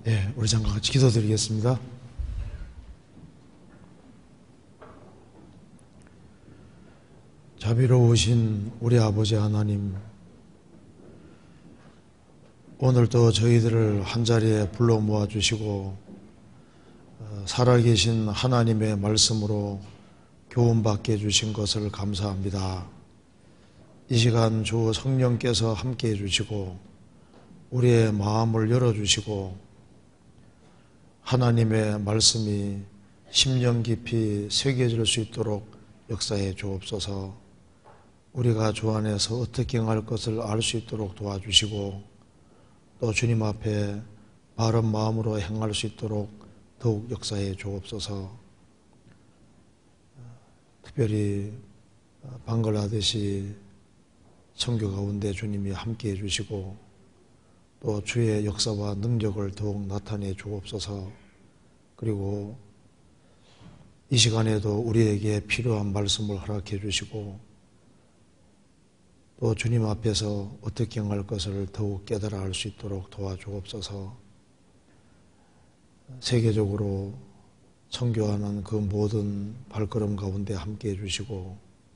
예, 우리 잠깐 같이 기도드리겠습니다. 자비로우신 우리 아버지 하나님, 오늘도 저희들을 한자리에 불러 모아주시고 살아계신 하나님의 말씀으로 교훈받게 해주신 것을 감사합니다. 이 시간 주 성령께서 함께해 주시고 우리의 마음을 열어주시고 하나님의 말씀이 심령 깊이 새겨질 수 있도록 역사해 주옵소서. 우리가 주 안에서 어떻게 행할 것을 알 수 있도록 도와주시고 또 주님 앞에 바른 마음으로 행할 수 있도록 더욱 역사해 주옵소서. 특별히 방글라데시 선교 가운데 주님이 함께해 주시고 또 주의 역사와 능력을 더욱 나타내 주옵소서. 그리고 이 시간에도 우리에게 필요한 말씀을 허락해 주시고 또 주님 앞에서 어떻게 행할 것을 더욱 깨달아 알 수 있도록 도와주옵소서. 세계적으로 선교하는 그 모든 발걸음 가운데 함께해 주시고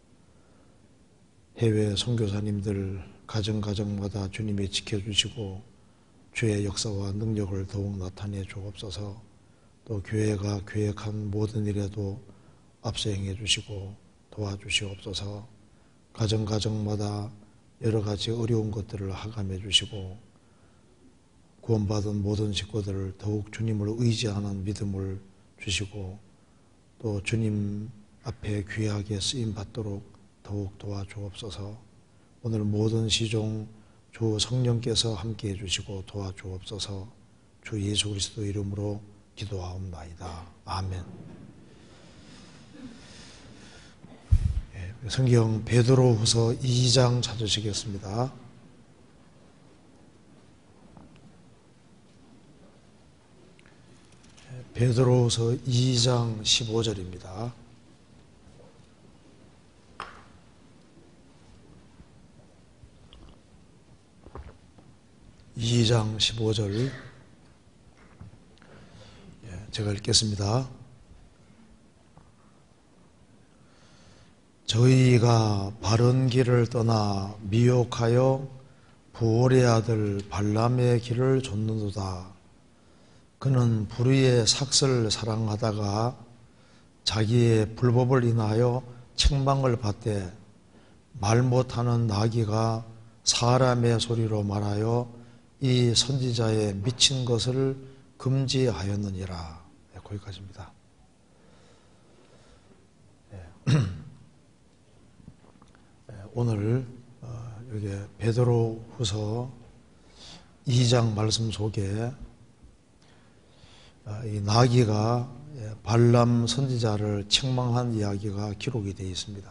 해외 선교사님들 가정마다 주님이 지켜주시고 주의 역사와 능력을 더욱 나타내 주옵소서. 또 교회가 계획한 모든 일에도 앞서 행해 주시고 도와주시옵소서. 가정마다 여러 가지 어려운 것들을 하감해 주시고 구원받은 모든 식구들을 더욱 주님을 의지하는 믿음을 주시고 또 주님 앞에 귀하게 쓰임 받도록 더욱 도와주옵소서. 오늘 모든 시종 주 성령께서 함께해 주시고 도와주옵소서. 주 예수 그리스도 이름으로 기도하옵나이다. 아멘. 성경 베드로후서 2장 찾으시겠습니다. 베드로후서 2장 15절입니다. (2장 15절) 제가 읽겠습니다. 저희가 바른 길을 떠나 미혹하여 부올의 아들 발람의 길을 좇는도다. 그는 불의의 삭슬을 사랑하다가 자기의 불법을 인하여 책망을 받되 말 못하는 나귀가 사람의 소리로 말하여 이 선지자의 미친 것을 금지하였느니라. 거기까지입니다. 오늘 여기 베드로후서 2장 말씀 속에 이 나귀가 발람 선지자를 책망한 이야기가 기록이 되어 있습니다.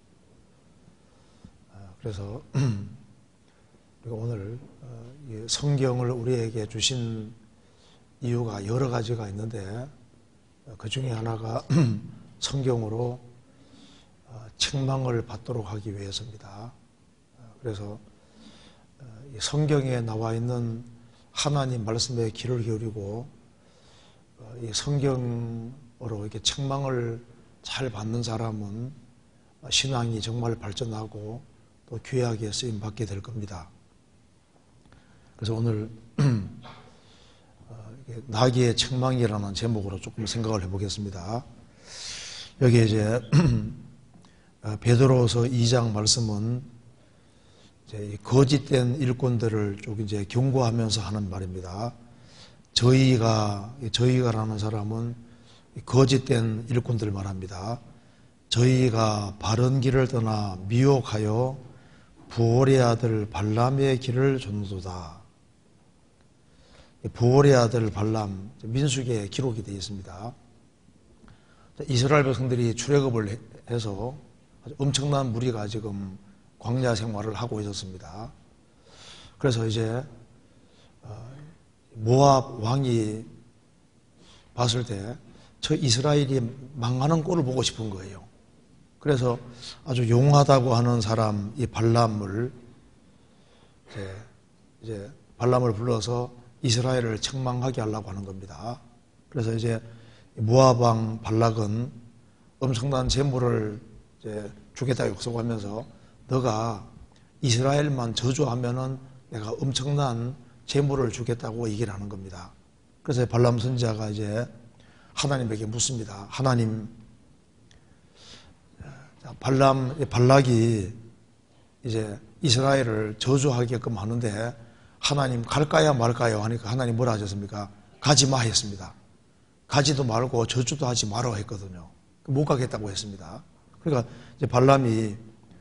그래서 우리가 오늘 성경을 우리에게 주신 이유가 여러 가지가 있는데 그 중에 하나가 성경으로 책망을 받도록 하기 위해서입니다. 그래서 성경에 나와 있는 하나님 말씀에 귀를 기울이고 이 성경으로 이렇게 책망을 잘 받는 사람은 신앙이 정말 발전하고 또 귀하게 쓰임 받게 될 겁니다. 그래서 오늘 나귀의 책망이라는 제목으로 조금 생각을 해보겠습니다. 여기 이제 베드로서 2장 말씀은 이제 거짓된 일꾼들을 쭉 이제 경고하면서 하는 말입니다. 저희가라는 사람은 거짓된 일꾼들 말합니다. 저희가 바른 길을 떠나 미혹하여 부올의 아들 발람의 길을 좇는도다. 부올의 아들 발람, 민수기에 기록이 되어 있습니다. 이스라엘 백성들이 출애굽을 해서 아주 엄청난 무리가 지금 광야 생활을 하고 있었습니다. 그래서 이제 모압 왕이 봤을 때 저 이스라엘이 망하는 꼴을 보고 싶은 거예요. 그래서 아주 용하다고 하는 사람 이 발람을 이제 발람을 불러서 이스라엘을 책망하게 하려고 하는 겁니다. 그래서 이제 모압 왕 발락은 엄청난 재물을 이제 주겠다고 약속하면서 너가 이스라엘만 저주하면은 내가 엄청난 재물을 주겠다고 얘기를 하는 겁니다. 그래서 발람 선지자가 이제 하나님에게 묻습니다. 하나님, 발락이 이제 이스라엘을 저주하게끔 하는데 하나님 갈까요 말까요 하니까 하나님 뭐라 하셨습니까? 가지 마 했습니다. 가지도 말고 저주도 하지 말아 했거든요. 못 가겠다고 했습니다. 그러니까 이제 발락이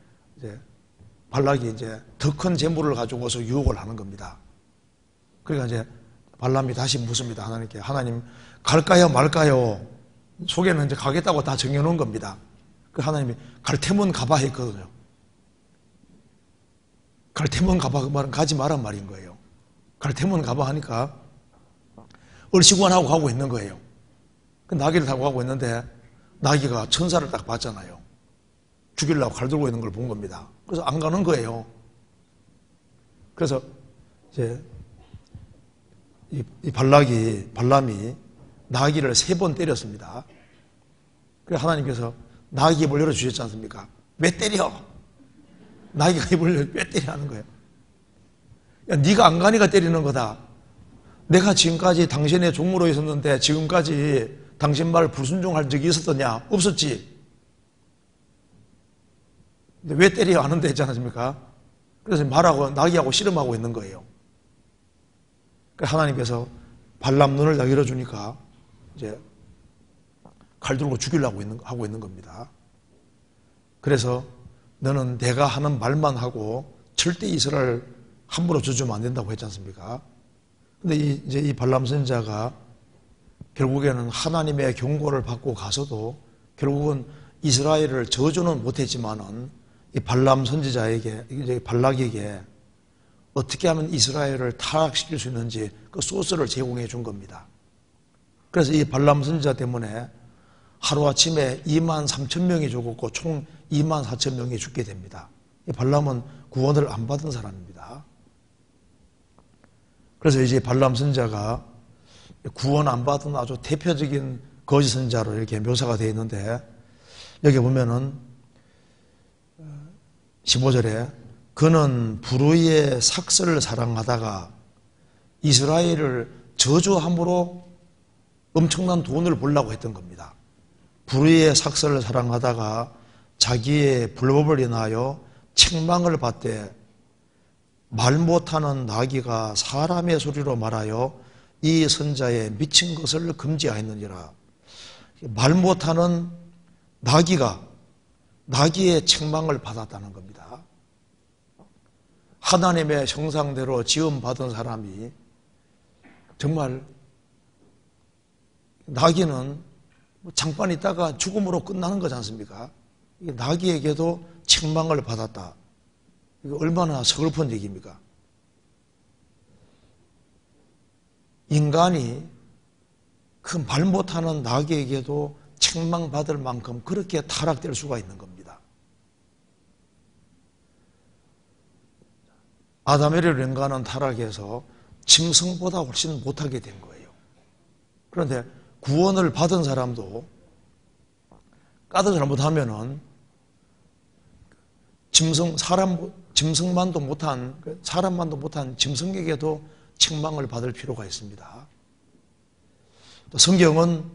이제 더 큰 재물을 가지고서 유혹을 하는 겁니다. 그러니까 이제 발람이 다시 묻습니다. 하나님께. 하나님, 갈까요 말까요? 속에는 이제 가겠다고 다 정해놓은 겁니다. 그 하나님이 갈 테면 가봐 했거든요. 갈 테면 가봐 그 말은 가지 마란 말인 거예요. 갈 테면 가봐 하니까 얼씨구안하고 가고 있는 거예요. 그 나귀를 타고 가고 있는데 나귀가 천사를 딱 봤잖아요. 죽이려고 칼 들고 있는 걸 본 겁니다. 그래서 안 가는 거예요. 그래서 이제 이 발람이 나귀를 3번 때렸습니다. 그래서 하나님께서 나귀 입을 열어주셨지 않습니까? 왜 때려? 나귀가 입을 왜 때려 하는 거예요? 야, 네가 안 가니까 때리는 거다. 내가 지금까지 당신의 종으로 있었는데 지금까지 당신 말 불순종할 적이 있었더냐? 없었지. 근데 왜 때려 하는데 있지 않습니까? 그래서 말하고 나귀하고 씨름하고 있는 거예요. 하나님께서 발람 눈을 다 열어주니까 이제 칼 들고 죽이려고 하고 있는 겁니다. 그래서 너는 내가 하는 말만 하고 절대 이스라엘 함부로 저주면 안 된다고 했지 않습니까? 근데 이제 이 발람 선지자가 결국에는 하나님의 경고를 받고 가서도 결국은 이스라엘을 저주는 못했지만은 이 발람 선지자에게, 이제 발락에게 어떻게 하면 이스라엘을 타락시킬 수 있는지 그 소스를 제공해 준 겁니다. 그래서 이 발람 선지자 때문에 하루아침에 23,000명이 죽었고 총 24,000명이 죽게 됩니다. 이 발람은 구원을 안 받은 사람입니다. 그래서 이제 발람 선지자가 구원 안 받은 아주 대표적인 거짓 선지자로 이렇게 묘사가 되어 있는데 여기 보면은 15절에 그는 불의의 삭슬을 사랑하다가 이스라엘을 저주함으로 엄청난 돈을 벌려고 했던 겁니다. 불의의 삭슬을 사랑하다가 자기의 불법을 인하여 책망을 받되 말 못하는 나귀가 사람의 소리로 말하여 이 선자의 미친 것을 금지하였느니라. 말 못하는 나귀의 책망을 받았다는 겁니다. 하나님의 형상대로 지음받은 사람이 정말 나귀는 잠깐 있다가 죽음으로 끝나는 거지 않습니까? 나귀에게도 책망을 받았다. 이거 얼마나 서글픈 얘기입니까? 인간이 그 말 못하는 나귀에게도 책망받을 만큼 그렇게 타락될 수가 있는 겁니다. 아담에를 인간은 타락해서 짐승보다 훨씬 못하게 된 거예요. 그런데 구원을 받은 사람도 까닭 잘못하면은 사람만도 못한 짐승에게도 책망을 받을 필요가 있습니다. 또 성경은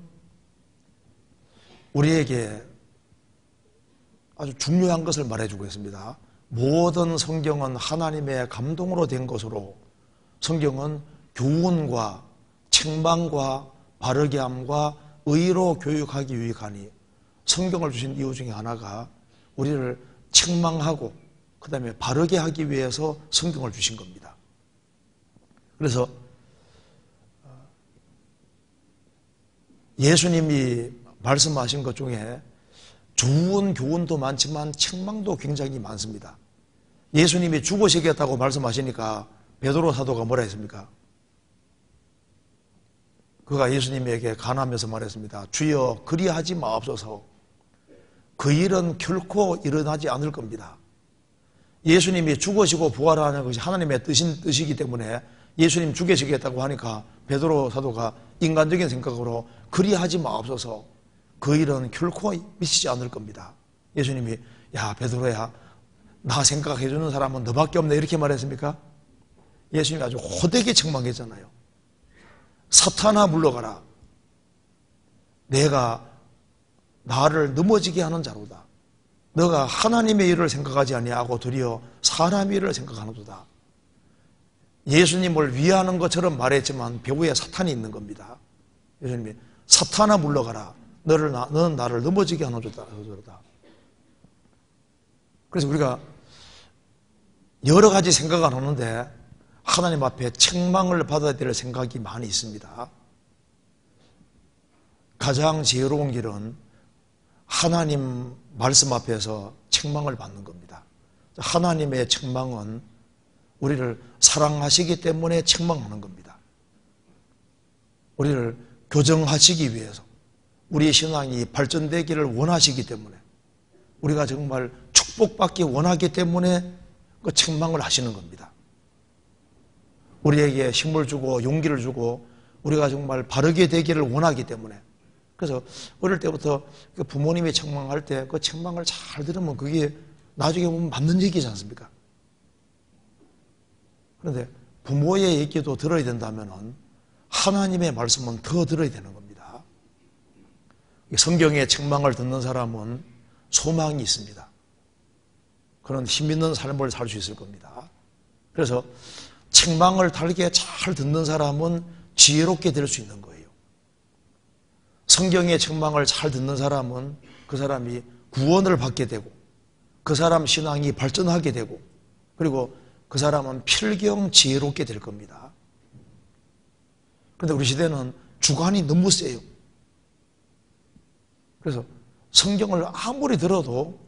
우리에게 아주 중요한 것을 말해주고 있습니다. 모든 성경은 하나님의 감동으로 된 것으로 성경은 교훈과 책망과 바르게 함과 의로 교육하기 유익하니 성경을 주신 이유 중에 하나가 우리를 책망하고 그 다음에 바르게 하기 위해서 성경을 주신 겁니다. 그래서 예수님이 말씀하신 것 중에 좋은 교훈도 많지만 책망도 굉장히 많습니다. 예수님이 죽으시겠다고 말씀하시니까 베드로 사도가 뭐라 했습니까? 그가 예수님에게 간하면서 말했습니다. 주여 그리하지 마옵소서. 그 일은 결코 일어나지 않을 겁니다. 예수님이 죽으시고 부활하는 것이 하나님의 뜻이기 때문에 예수님 죽여주겠다고 하니까 베드로 사도가 인간적인 생각으로 그리하지 마옵소서, 그 일은 결코 미치지 않을 겁니다. 예수님이 야 베드로야, 나 생각해 주는 사람은 너밖에 없네 이렇게 말했습니까? 예수님이 아주 호되게 책망했잖아요. 사탄아 물러가라, 내가 나를 넘어지게 하는 자로다. 너가 하나님의 일을 생각하지 아니하고 도리어 사람의 일을 생각하는도다. 예수님을 위하는 것처럼 말했지만 배후에 사탄이 있는 겁니다. 예수님이 사탄아 물러가라, 너는 나를 넘어지게 하는 자다. 그래서 우리가 여러 가지 생각을 하는데 하나님 앞에 책망을 받아야 될 생각이 많이 있습니다. 가장 지혜로운 길은 하나님 말씀 앞에서 책망을 받는 겁니다. 하나님의 책망은 우리를 사랑하시기 때문에 책망하는 겁니다. 우리를 교정하시기 위해서, 우리의 신앙이 발전되기를 원하시기 때문에, 우리가 정말 축복받기 원하기 때문에 그 책망을 하시는 겁니다. 우리에게 힘을 주고 용기를 주고 우리가 정말 바르게 되기를 원하기 때문에. 그래서 어릴 때부터 부모님이 책망할 때 그 책망을 잘 들으면 그게 나중에 보면 맞는 얘기지 않습니까? 그런데 부모의 얘기도 들어야 된다면 하나님의 말씀은 더 들어야 되는 겁니다. 성경의 책망을 듣는 사람은 소망이 있습니다. 그런 힘 있는 삶을 살 수 있을 겁니다. 그래서 책망을 달게 잘 듣는 사람은 지혜롭게 될 수 있는 거예요. 성경의 책망을 잘 듣는 사람은 그 사람이 구원을 받게 되고 그 사람 신앙이 발전하게 되고 그리고 그 사람은 필경 지혜롭게 될 겁니다. 그런데 우리 시대는 주관이 너무 세요. 그래서 성경을 아무리 들어도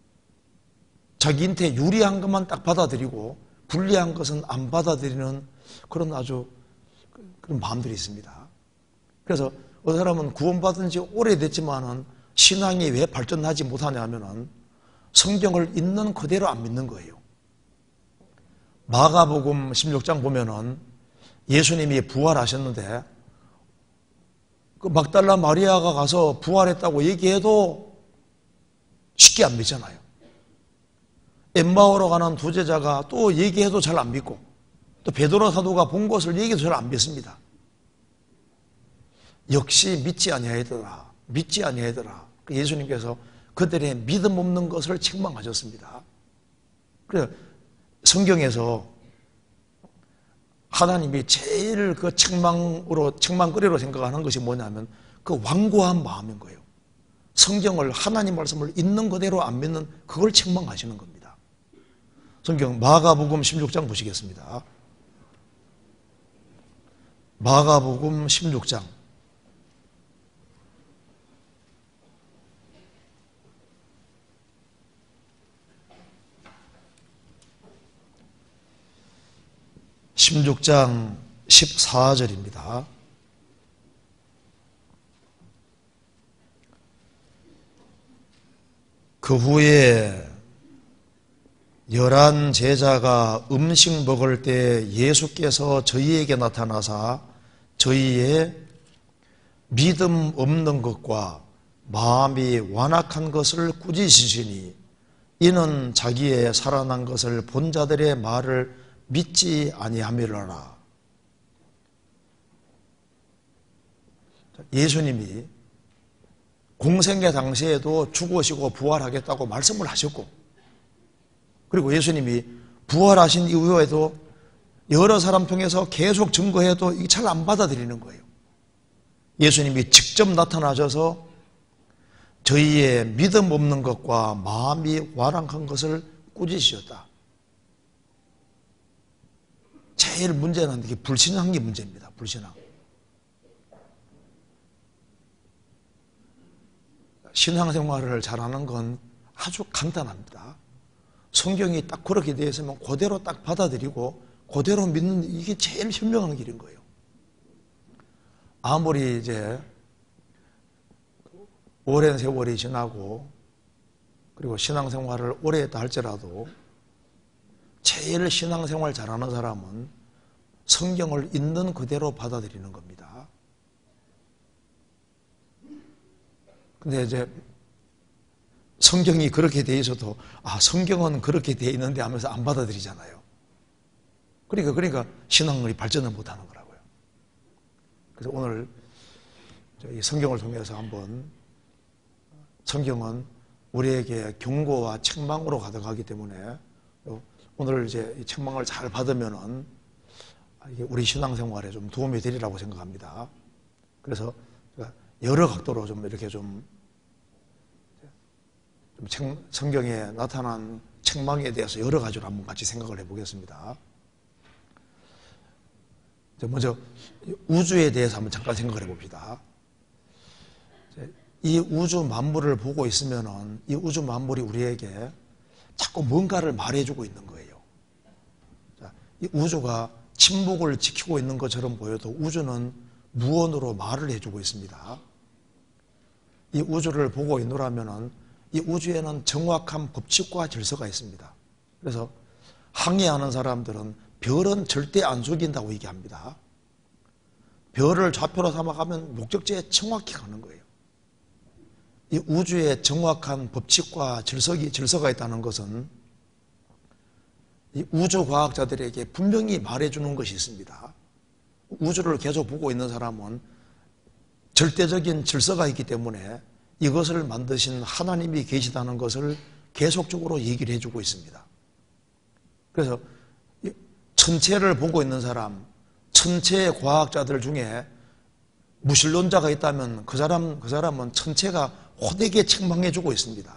자기한테 유리한 것만 딱 받아들이고 불리한 것은 안 받아들이는 그런 아주 그런 마음들이 있습니다. 그래서 어떤 사람은 구원받은 지 오래됐지만은 신앙이 왜 발전하지 못하냐면은 성경을 있는 그대로 안 믿는 거예요. 마가복음 16장 보면은 예수님이 부활하셨는데 그 막달라 마리아가 가서 부활했다고 얘기해도 쉽게 안 믿잖아요. 엠마오로 가는 두 제자가 또 얘기해도 잘 안 믿고 또 베드로 사도가 본 것을 얘기해도 잘 안 믿습니다. 역시 믿지 아니하더라. 믿지 아니하더라. 예수님께서 그들의 믿음 없는 것을 책망하셨습니다. 그래서 성경에서 하나님이 제일 그 책망거리로 생각하는 것이 뭐냐면 그 완고한 마음인 거예요. 성경을 하나님 말씀을 있는 그대로 안 믿는 그걸 책망하시는 겁니다. 성경 마가복음 16장 보시겠습니다. 마가복음 16장 16장 14절입니다. 그 후에 11 제자가 음식 먹을 때 예수께서 저희에게 나타나사 저희의 믿음 없는 것과 마음이 완악한 것을 꾸짖으시니 이는 자기의 살아난 것을 본 자들의 말을 믿지 아니함이라라. 예수님이 공생애 당시에도 죽으시고 부활하겠다고 말씀을 하셨고 그리고 예수님이 부활하신 이후에도 여러 사람 통해서 계속 증거해도 이게 잘 안 받아들이는 거예요. 예수님이 직접 나타나셔서 저희의 믿음 없는 것과 마음이 완악한 것을 꾸짖으셨다. 제일 문제는 이게 불신앙한 게 문제입니다. 불신앙. 신앙생활을 잘하는 건 아주 간단합니다. 성경이 딱 그렇게 되어 있으면 그대로 딱 받아들이고 그대로 믿는 이게 제일 현명한 길인 거예요. 아무리 이제 오랜 세월이 지나고 그리고 신앙생활을 오래 했다 할지라도 제일 신앙생활 잘하는 사람은 성경을 있는 그대로 받아들이는 겁니다. 근데 이제 성경이 그렇게 돼 있어도 성경은 그렇게 돼 있는데 하면서 안 받아들이잖아요. 그러니까 신앙이 발전을 못하는 거라고요. 그래서 오늘 이 성경을 통해서 한번, 성경은 우리에게 경고와 책망으로 가득하기 때문에 오늘 이제 이 책망을 잘 받으면은 우리 신앙생활에 좀 도움이 되리라고 생각합니다. 그래서 여러 각도로 좀 이렇게 좀 성경에 나타난 책망에 대해서 여러 가지로 한번 같이 생각을 해보겠습니다. 먼저 우주에 대해서 한번 잠깐 생각을 해봅시다. 이 우주 만물을 보고 있으면은 이 우주 만물이 우리에게 자꾸 뭔가를 말해주고 있는 거예요. 이 우주가 침묵을 지키고 있는 것처럼 보여도 우주는 무언으로 말을 해주고 있습니다. 이 우주를 보고 있노라면은 이 우주에는 정확한 법칙과 질서가 있습니다. 그래서 항해하는 사람들은 별은 절대 안 속인다고 얘기합니다. 별을 좌표로 삼아가면 목적지에 정확히 가는 거예요. 이 우주에 정확한 법칙과 질서가 있다는 것은 이 우주과학자들에게 분명히 말해주는 것이 있습니다. 우주를 계속 보고 있는 사람은 절대적인 질서가 있기 때문에 이것을 만드신 하나님이 계시다는 것을 계속적으로 얘기를 해주고 있습니다. 그래서 천체를 보고 있는 사람, 천체 과학자들 중에 무신론자가 있다면 그 사람은 천체가 호되게 책망해주고 있습니다.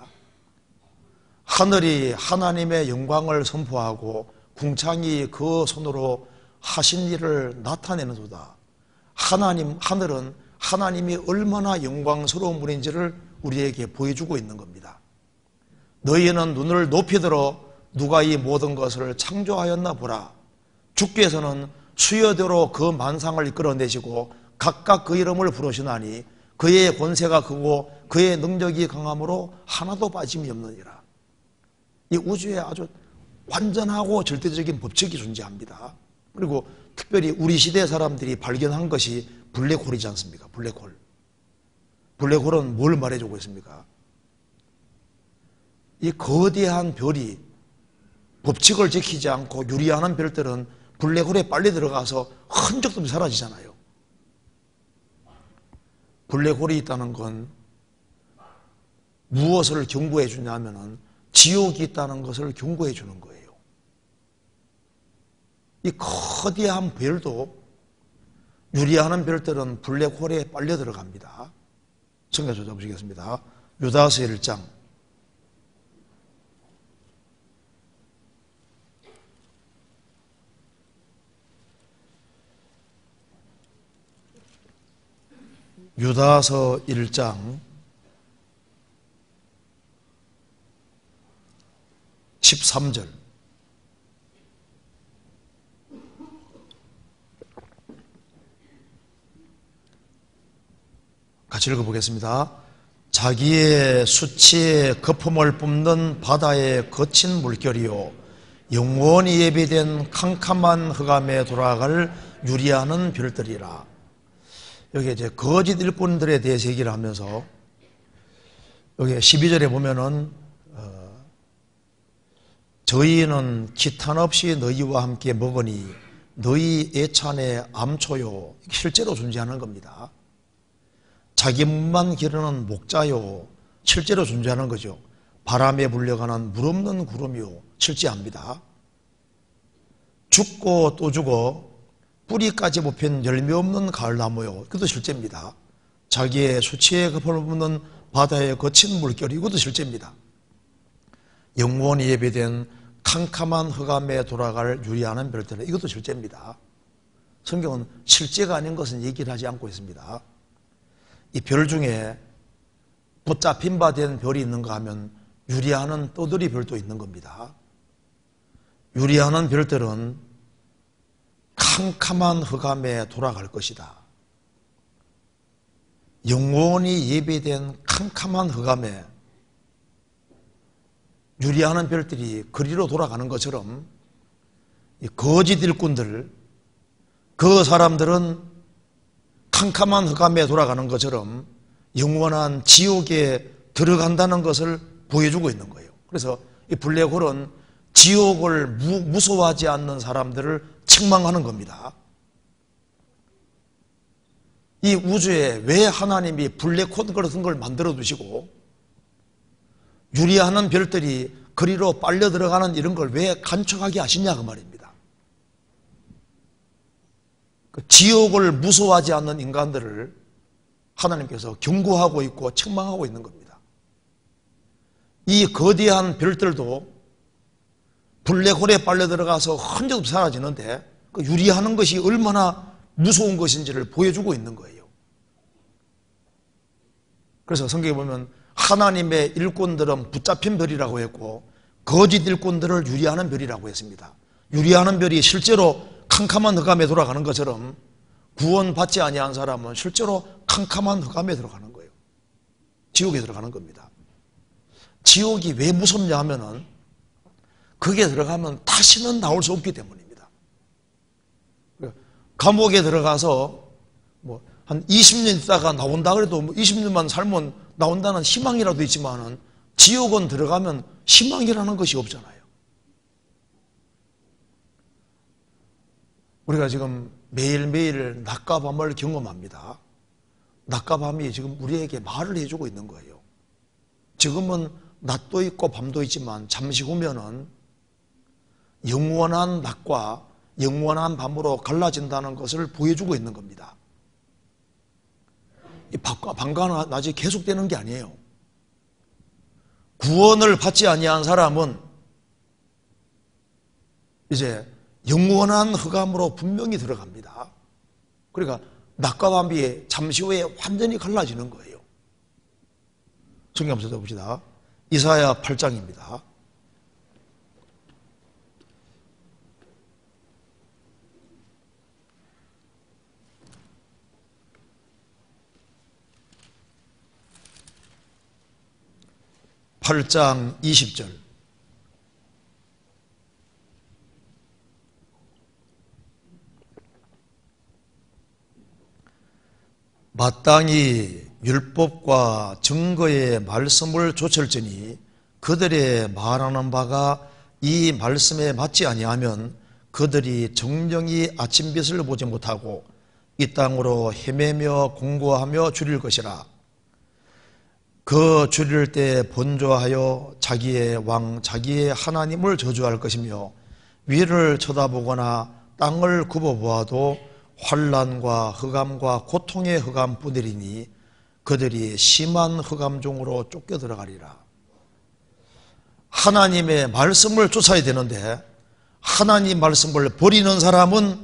하늘이 하나님의 영광을 선포하고 궁창이 그 손으로 하신 일을 나타내는도다. 하늘은 하나님이 얼마나 영광스러운 분인지를 우리에게 보여주고 있는 겁니다. 너희는 눈을 높이 들어 누가 이 모든 것을 창조하였나 보라. 주께서는 수여대로 그 만상을 이끌어내시고 각각 그 이름을 부르시나니 그의 권세가 크고 그의 능력이 강함으로 하나도 빠짐이 없느니라. 이 우주에 아주 완전하고 절대적인 법칙이 존재합니다. 그리고 특별히 우리 시대 사람들이 발견한 것이 블랙홀이지 않습니까? 블랙홀. 블랙홀은 뭘 말해주고 있습니까? 이 거대한 별이 법칙을 지키지 않고 유리하는 별들은 블랙홀에 빨리 들어가서 흔적도 없이 사라지잖아요. 블랙홀이 있다는 건 무엇을 경고해 주냐면은 지옥이 있다는 것을 경고해 주는 거예요. 이 거대한 별도 유리하는 별들은 블랙홀에 빨려 들어갑니다. 성경 찾아보시겠습니다. 유다서 1장. 유다서 1장 13절. 같이 읽어보겠습니다. 자기의 수치에 거품을 뿜는 바다의 거친 물결이요 영원히 예비된 캄캄한 흑암에 돌아갈 유리하는 별들이라. 여기 이제 거짓 일꾼들에 대해서 얘기를 하면서 여기 12절에 보면은 저희는 기탄 없이 너희와 함께 먹으니 너희 애찬의 암초요. 실제로 존재하는 겁니다. 자기 몸만 기르는 목자요. 실제로 존재하는 거죠. 바람에 불려가는 물 없는 구름이요. 실제합니다. 죽고 또 죽어 뿌리까지 뽑힌 열매 없는 가을나무요. 그것도 실제입니다. 자기의 수치에 거품을 붓는 바다의 거친 물결. 이것도 실제입니다. 영원히 예비된 캄캄한 흑암에 돌아갈 유리하는 별들. 이것도 실제입니다. 성경은 실제가 아닌 것은 얘기를 하지 않고 있습니다. 이 별 중에 붙잡힌 바 된 별이 있는가 하면 유리하는 떠돌이 별도 있는 겁니다. 유리하는 별들은 캄캄한 흑암에 돌아갈 것이다. 영원히 예비된 캄캄한 흑암에 유리하는 별들이 그리로 돌아가는 것처럼 이 거짓 일꾼들, 그 사람들은 캄캄한 흑암에 돌아가는 것처럼 영원한 지옥에 들어간다는 것을 보여주고 있는 거예요. 그래서 이 블랙홀은 지옥을 무서워하지 않는 사람들을 책망하는 겁니다. 이 우주에 왜 하나님이 블랙홀 같은 걸 만들어 두시고 유리하는 별들이 그리로 빨려 들어가는 이런 걸 왜 간척하게 하시냐 그 말입니다. 지옥을 무서워하지 않는 인간들을 하나님께서 경고하고 있고 책망하고 있는 겁니다. 이 거대한 별들도 블랙홀에 빨려 들어가서 흔적없이 사라지는데 그 유리하는 것이 얼마나 무서운 것인지를 보여주고 있는 거예요. 그래서 성경에 보면 하나님의 일꾼들은 붙잡힌 별이라고 했고 거짓 일꾼들을 유리하는 별이라고 했습니다. 유리하는 별이 실제로 캄캄한 흑암에 돌아가는 것처럼 구원받지 아니한 사람은 실제로 캄캄한 흑암에 들어가는 거예요. 지옥에 들어가는 겁니다. 지옥이 왜 무섭냐 하면은 거기에 들어가면 다시는 나올 수 없기 때문입니다. 감옥에 들어가서 뭐 한 20년 있다가 나온다 그래도 20년만 살면 나온다는 희망이라도 있지만은 지옥은 들어가면 희망이라는 것이 없잖아요. 우리가 지금 매일매일 낮과 밤을 경험합니다. 낮과 밤이 지금 우리에게 말을 해주고 있는 거예요. 지금은 낮도 있고 밤도 있지만 잠시 후면은 영원한 낮과 영원한 밤으로 갈라진다는 것을 보여주고 있는 겁니다. 이 밤과 낮이 계속되는 게 아니에요. 구원을 받지 아니한 사람은 이제 영원한 흑암으로 분명히 들어갑니다. 그러니까 낮과 밤이 잠시 후에 완전히 갈라지는 거예요. 성경 한번 찾아봅시다. 이사야 8장입니다. (8장 20절) 마땅히 율법과 증거의 말씀을 좇을지니 그들의 말하는 바가 이 말씀에 맞지 아니하면 그들이 정령이 아침빛을 보지 못하고 이 땅으로 헤매며 공고하며 줄일 것이라. 그 줄일 때 번조하여 자기의 왕 자기의 하나님을 저주할 것이며 위를 쳐다보거나 땅을 굽어보아도 환난과 흑암과 고통의 흑암뿐이리니 그들이 심한 흑암 중으로 쫓겨 들어가리라. 하나님의 말씀을 쫓아야 되는데 하나님 말씀을 버리는 사람은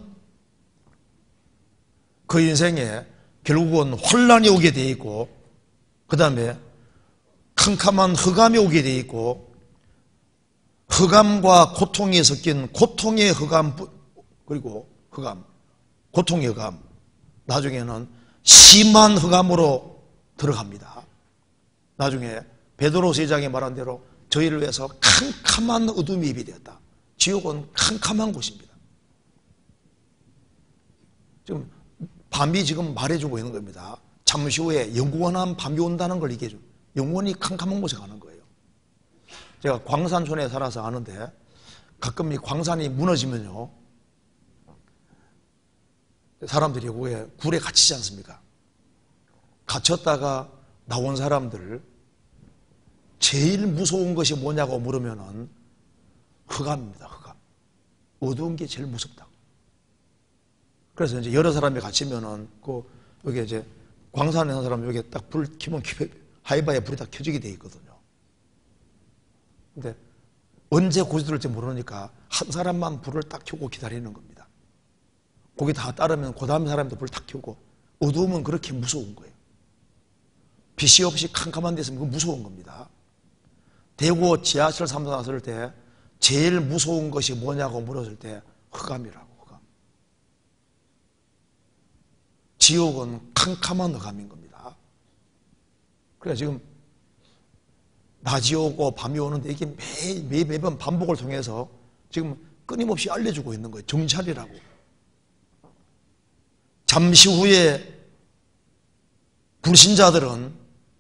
그 인생에 결국은 환난이 오게 돼 있고 그 다음에 캄캄한 흑암이 오게 돼 있고 흑암과 고통이 섞인 고통의 흑암 그리고 흑암 고통의 흑암 나중에는 심한 흑암으로 들어갑니다. 나중에 베드로서 2장에 말한 대로 저희를 위해서 캄캄한 어둠이 입이 되었다. 지옥은 캄캄한 곳입니다. 지금 밤이 지금 말해주고 있는 겁니다. 잠시 후에 영원한 밤이 온다는 걸 얘기해줘. 영원히 캄캄한 곳에 가는 거예요. 제가 광산촌에 살아서 아는데 가끔 이 광산이 무너지면요 사람들이 거기에 굴에 갇히지 않습니까? 갇혔다가 나온 사람들 제일 무서운 것이 뭐냐고 물으면은 흑암입니다. 흑암. 어두운 게 제일 무섭다고. 그래서 이제 여러 사람이 갇히면은 여기 이제 광산에 있는 사람 여기 딱 불 켜면 하이바에 불이 다 켜지게 돼 있거든요. 근데 언제 고지들을지 모르니까 한 사람만 불을 딱 켜고 기다리는 겁니다. 거기 다 따르면 그 다음 사람도 불 딱 켜고 어두우면 그렇게 무서운 거예요. 빛이 없이 캄캄한 데서 그건 무서운 겁니다. 대구 지하철 사무소 나설 때 제일 무서운 것이 뭐냐고 물었을 때 흑암이라고. 흑암. 지옥은 캄캄한 흑암인 겁니다. 그래서 지금 낮이 오고 밤이 오는데 이게 매번 반복을 통해서 지금 끊임없이 알려주고 있는 거예요. 정찰이라고. 잠시 후에 불신자들은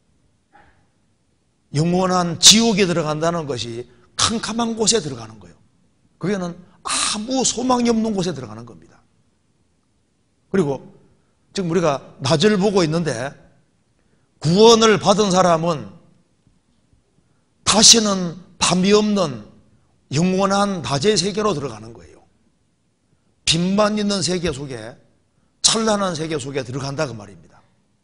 영원한 지옥에 들어간다는 것이 캄캄한 곳에 들어가는 거예요. 그게는 아무 소망이 없는 곳에 들어가는 겁니다. 그리고 지금 우리가 낮을 보고 있는데 구원을 받은 사람은 다시는 밤이 없는 영원한 낮의 세계로 들어가는 거예요. 빛만 있는 세계 속에, 찬란한 세계 속에 들어간다 그 말입니다.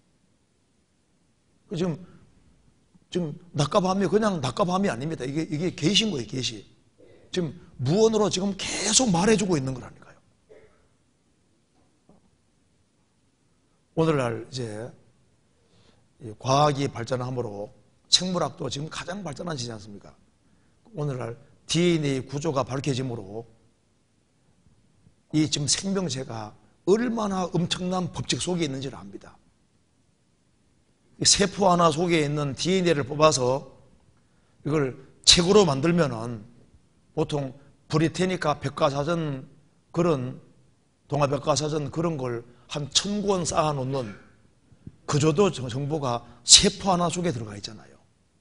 지금 낮과 밤이 그냥 낮과 밤이 아닙니다. 이게 계시인 거예요, 계시. 지금 무언으로 지금 계속 말해주고 있는 거라니까요. 오늘날 이제 과학이 발전함으로 생물학도 지금 가장 발전한 시대지 않습니까? 오늘날 DNA 구조가 밝혀짐으로 이 지금 생명체가 얼마나 엄청난 법칙 속에 있는지를 압니다. 세포 하나 속에 있는 DNA를 뽑아서 이걸 책으로 만들면은 보통 브리테니카 백과사전 그런 동아백과사전 그런 걸 한 1000권 쌓아놓는 그저도 정보가 세포 하나 속에 들어가 있잖아요.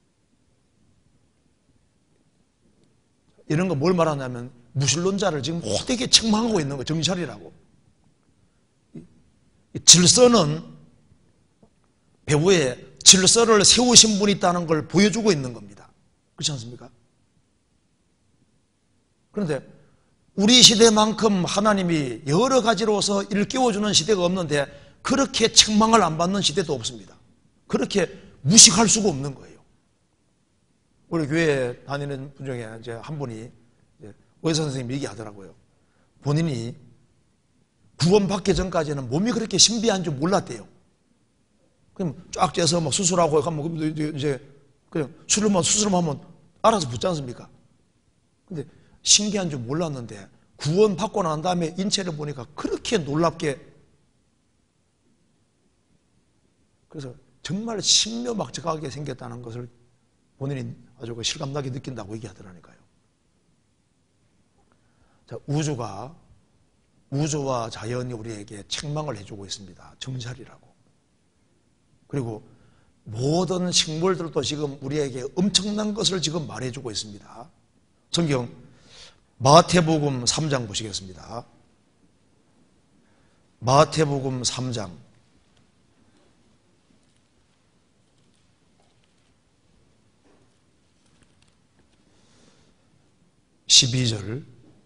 이런 거 뭘 말하냐면 무신론자를 지금 호되게 책망하고 있는 거, 정찰이라고. 질서는 배후에 질서를 세우신 분이 있다는 걸 보여주고 있는 겁니다. 그렇지 않습니까? 그런데 우리 시대만큼 하나님이 여러 가지로서 일깨워주는 시대가 없는데 그렇게 책망을 안 받는 시대도 없습니다. 그렇게 무식할 수가 없는 거예요. 우리 교회에 다니는 분 중에 이제 한 분이 의사 선생님이 얘기하더라고요. 본인이 구원받기 전까지는 몸이 그렇게 신비한 줄 몰랐대요. 그럼 쫙 째서 뭐 수술하고 하면 이제 그냥 수술만 하면 알아서 붙지 않습니까? 근데 신기한 줄 몰랐는데 구원받고 난 다음에 인체를 보니까 그렇게 놀랍게, 그래서 정말 신묘막측하게 생겼다는 것을 본인이 아주 실감나게 느낀다고 얘기하더라니까요. 자, 우주와 자연이 우리에게 책망을 해주고 있습니다. 정찰이라고. 그리고 모든 식물들도 지금 우리에게 엄청난 것을 지금 말해주고 있습니다. 성경 마태복음 3장 보시겠습니다. 마태복음 3장 12절.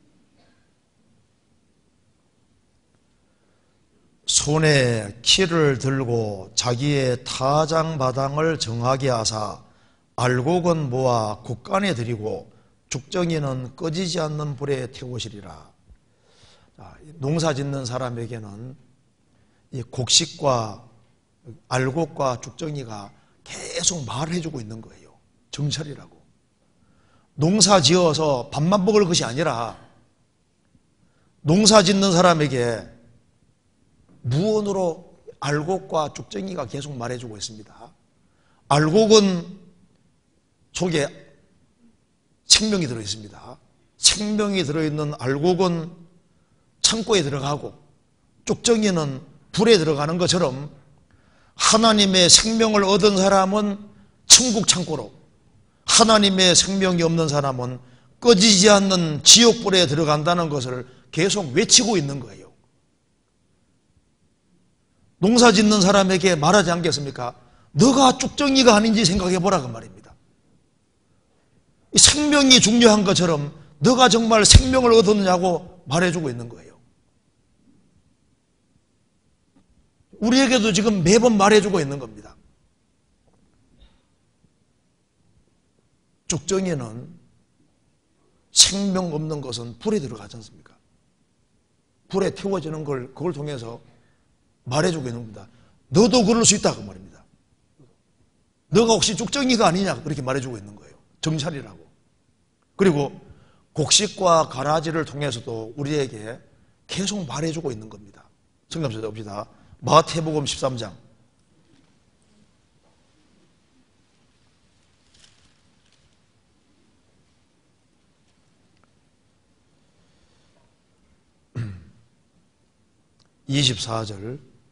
손에 키를 들고 자기의 타장마당을 정하게 하사 알곡은 모아 국간에 들이고 죽정이는 꺼지지 않는 불에 태우시리라. 농사 짓는 사람에게는 이 곡식과 알곡과 죽정이가 계속 말해주고 있는 거예요. 정찰이라고. 농사 지어서 밥만 먹을 것이 아니라 농사 짓는 사람에게 무언으로 알곡과 죽정이가 계속 말해주고 있습니다. 알곡은 속에 생명이 들어있습니다. 생명이 들어있는 알곡은 창고에 들어가고 죽정이는 불에 들어가는 것처럼 하나님의 생명을 얻은 사람은 천국 창고로, 하나님의 생명이 없는 사람은 꺼지지 않는 지옥불에 들어간다는 것을 계속 외치고 있는 거예요. 농사 짓는 사람에게 말하지 않겠습니까? 너가 죽정이가 아닌지 생각해 보라 그 말입니다. 생명이 중요한 것처럼 너가 정말 생명을 얻었느냐고 말해주고 있는 거예요. 우리에게도 지금 매번 말해주고 있는 겁니다. 죽정이는 생명 없는 것은 불에 들어가지 않습니까? 불에 태워지는 걸, 그걸 통해서 말해주고 있는 겁니다. 너도 그럴 수 있다 그 말입니다. 너가 혹시 죽정이가 아니냐 그렇게 말해주고 있는 거예요. 정찰이라고. 그리고 곡식과 가라지를 통해서도 우리에게 계속 말해주고 있는 겁니다. 성경에 봅시다. 마태복음 13장 24절.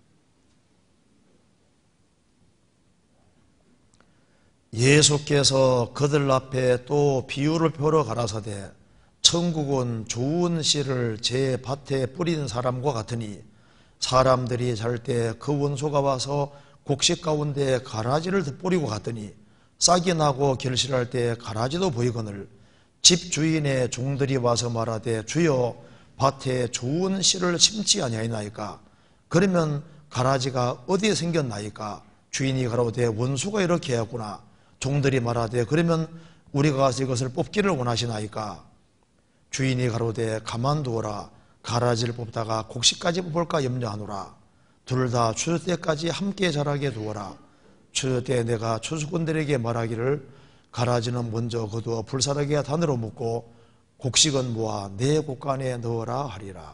예수께서 그들 앞에 또 비유를 표로 가라사대 천국은 좋은 씨를 제 밭에 뿌린 사람과 같으니 사람들이 잘 때 그 원수가 와서 곡식 가운데 가라지를 뿌리고 갔더니 싹이 나고 결실할 때 가라지도 보이거늘 집 주인의 종들이 와서 말하되 주여 밭에 좋은 씨를 심지 아니하나이까 그러면 가라지가 어디에 생겼나이까 주인이 가로되 원수가 이렇게 하였구나 종들이 말하되 그러면 우리가 가서 이것을 뽑기를 원하시나이까 주인이 가로되 가만두어라 가라지를 뽑다가 곡식까지 뽑을까 염려하노라 둘 다 추수 때까지 함께 자라게 두어라 추수 때 내가 추수꾼들에게 말하기를 가라지는 먼저 거두어 불사르게 단으로 묶고 곡식은 모아 내 곡간에 넣어라 하리라.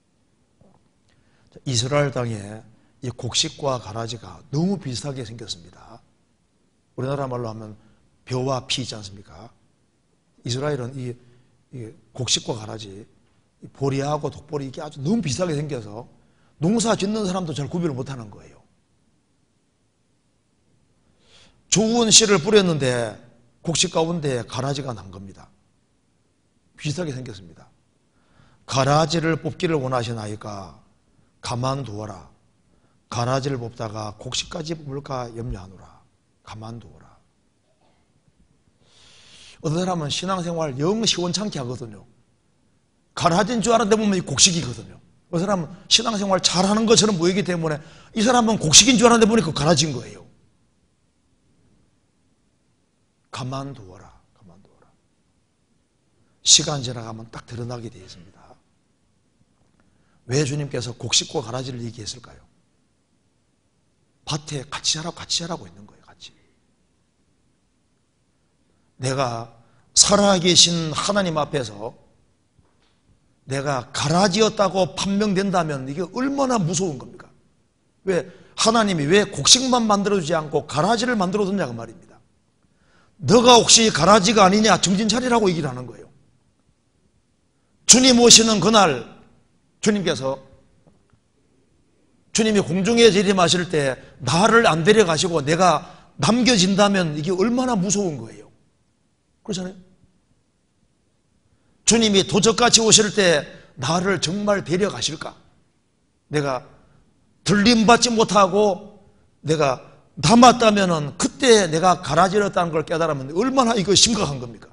이스라엘 땅에 이 곡식과 가라지가 너무 비슷하게 생겼습니다. 우리나라 말로 하면 벼와 피 있지 않습니까? 이스라엘은 이 곡식과 가라지, 보리하고 독보리 이게 아주 너무 비슷하게 생겨서 농사 짓는 사람도 잘 구별을 못하는 거예요. 좋은 씨를 뿌렸는데 곡식 가운데 가라지가 난 겁니다. 비슷하게 생겼습니다. 가라지를 뽑기를 원하시나이까 가만두어라. 가라지를 뽑다가 곡식까지 뽑을까 염려하노라. 가만두어라. 어떤 사람은 신앙생활 영 시원찮게 하거든요. 가라지인 줄 알았는데 보면 곡식이거든요. 어떤 사람은 신앙생활 잘하는 것처럼 보이기 때문에 이 사람은 곡식인 줄 알았는데 보니까 가라지인 거예요. 가만두어라. 가만두어라. 시간 지나가면 딱 드러나게 되어 있습니다. 왜 주님께서 곡식과 가라지를 얘기했을까요? 밭에 같이 자라고 있는 거예요. 같이. 내가 살아계신 하나님 앞에서 내가 가라지였다고 판명된다면 이게 얼마나 무서운 겁니까? 왜 하나님이 왜 곡식만 만들어주지 않고 가라지를 만들어줬냐 그 말입니다. 너가 혹시 가라지가 아니냐 정신 차리라고 얘기를 하는 거예요. 주님 오시는 그날 주님께서 주님이 공중에 재림하실 때 나를 안 데려가시고 내가 남겨진다면 이게 얼마나 무서운 거예요. 그렇잖아요. 주님이 도적같이 오실 때 나를 정말 데려가실까? 내가 들림받지 못하고 내가 남았다면 그때 내가 가라지였다는 걸 깨달으면 얼마나 이거 심각한 겁니까?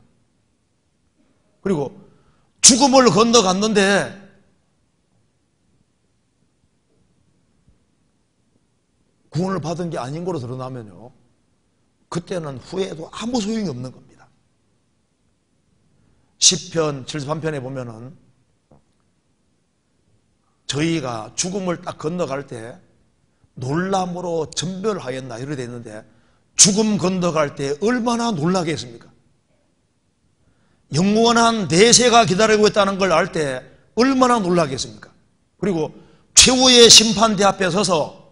그리고 죽음을 건너갔는데 구원을 받은 게 아닌 거로 드러나면요, 그때는 후회해도 아무 소용이 없는 겁니다. 시편 73편에 보면은 저희가 죽음을 딱 건너갈 때 놀람으로 전멸하였나 이렇게 되어 있는데 죽음 건너갈 때 얼마나 놀라겠습니까? 영원한 내세가 기다리고 있다는 걸 알 때 얼마나 놀라겠습니까? 그리고 최후의 심판대 앞에 서서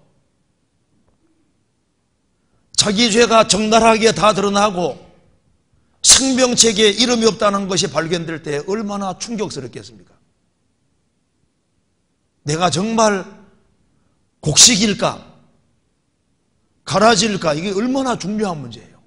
자기 죄가 적나라하게 다 드러나고 생명책에 이름이 없다는 것이 발견될 때 얼마나 충격스럽겠습니까? 내가 정말 곡식일까? 가라지일까? 이게 얼마나 중요한 문제예요.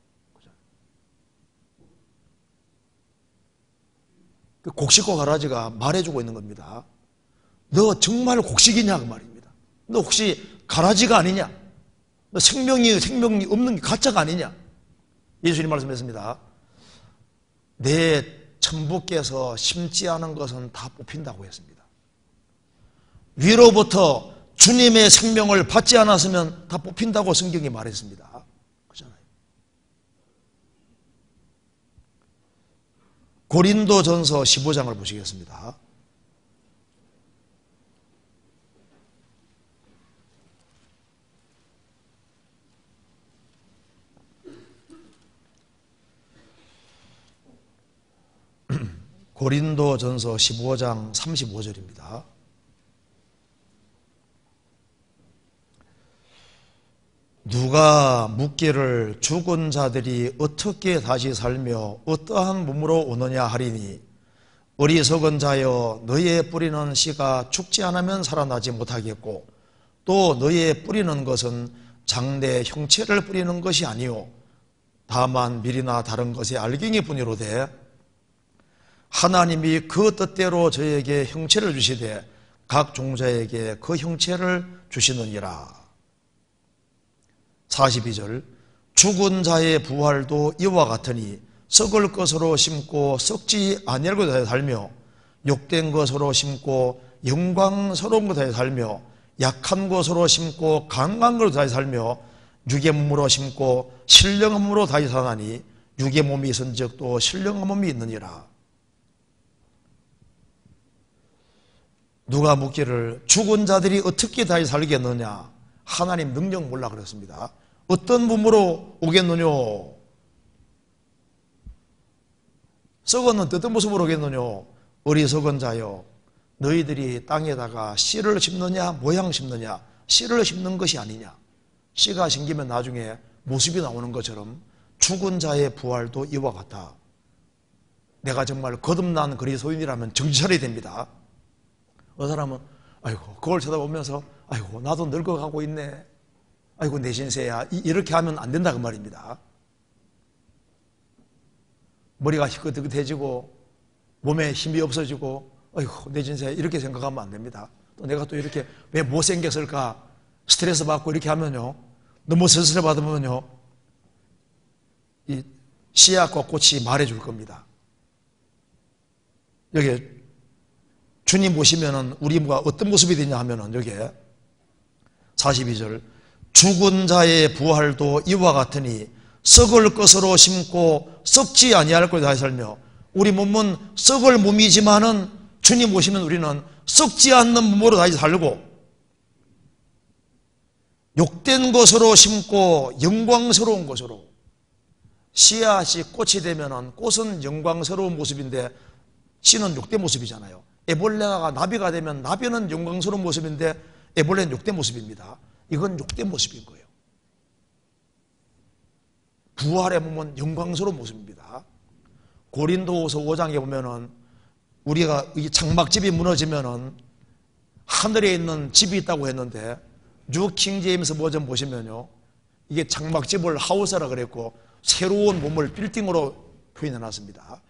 곡식과 가라지가 말해주고 있는 겁니다. 너 정말 곡식이냐 그 말입니다. 너 혹시 가라지가 아니냐? 너 생명이 없는 게 가짜가 아니냐? 예수님 말씀했습니다. 내 천부께서 심지 않은 것은 다 뽑힌다고 했습니다. 위로부터 주님의 생명을 받지 않았으면 다 뽑힌다고 성경이 말했습니다. 그렇잖아요. 고린도전서 15장을 보시겠습니다. 고린도전서 15장 35절입니다. 누가 묻기를 죽은 자들이 어떻게 다시 살며 어떠한 몸으로 오느냐 하리니 어리석은 자여 너의 뿌리는 씨가 죽지 않으면 살아나지 못하겠고 또 너의 뿌리는 것은 장래 형체를 뿌리는 것이 아니요 다만 미리나 다른 것이 알갱이 뿐이로되 하나님이 그 뜻대로 저에게 형체를 주시되 각 종자에게 그 형체를 주시느니라. 42절 죽은 자의 부활도 이와 같으니 썩을 것으로 심고 썩지 아니할 것에 살며 욕된 것으로 심고 영광스러운 것에 살며 약한 것으로 심고 강한 것에 살며 육의 몸으로 심고 신령한 몸으로 다시 사나니 육의 몸이 있은 적도 신령한 몸이 있느니라. 누가 묻기를 죽은 자들이 어떻게 다시 살겠느냐? 하나님 능력 몰라 그랬습니다. 어떤 몸으로 오겠느냐? 썩었는데 어떤 모습으로 오겠느냐? 어리석은 자여, 너희들이 땅에다가 씨를 심느냐 모양 심느냐? 씨를 심는 것이 아니냐? 씨가 심기면 나중에 모습이 나오는 것처럼 죽은 자의 부활도 이와 같다. 내가 정말 거듭난 그리스도인이라면 정신 차려야 됩니다. 어느 사람은 아이고 그걸 쳐다보면서 아이고 나도 늙어가고 있네, 아이고 내 신세야, 이렇게 하면 안 된다 그 말입니다. 머리가 희끗희끗해지고 몸에 힘이 없어지고 아이고 내 신세야 이렇게 생각하면 안 됩니다. 또 내가 또 이렇게 왜 못생겼을까 스트레스 받고 이렇게 하면요, 너무 스트레스 받으면요 이 씨앗과 꽃이 말해줄 겁니다. 여기 주님 보시면은 우리가 어떤 모습이 되냐 하면은 여기에 42절 죽은 자의 부활도 이와 같으니 썩을 것으로 심고 썩지 아니할 것을 다시 살며, 우리 몸은 썩을 몸이지만은 주님 보시면 우리는 썩지 않는 몸으로 다시 살고, 욕된 것으로 심고 영광스러운 것으로, 씨앗이 꽃이 되면은 꽃은 영광스러운 모습인데 씨는 욕된 모습이잖아요. 애벌레가 나비가 되면 나비는 영광스러운 모습인데 애벌레는 욕된 모습입니다. 이건 욕된 모습인 거예요. 부활의 몸은 영광스러운 모습입니다. 고린도후서 5장에 보면은 우리가 이 장막집이 무너지면은 하늘에 있는 집이 있다고 했는데 뉴 킹제임스 버전 보시면요, 이게 장막집을 하우스라 그랬고 새로운 몸을 빌딩으로 표현해 놨습니다.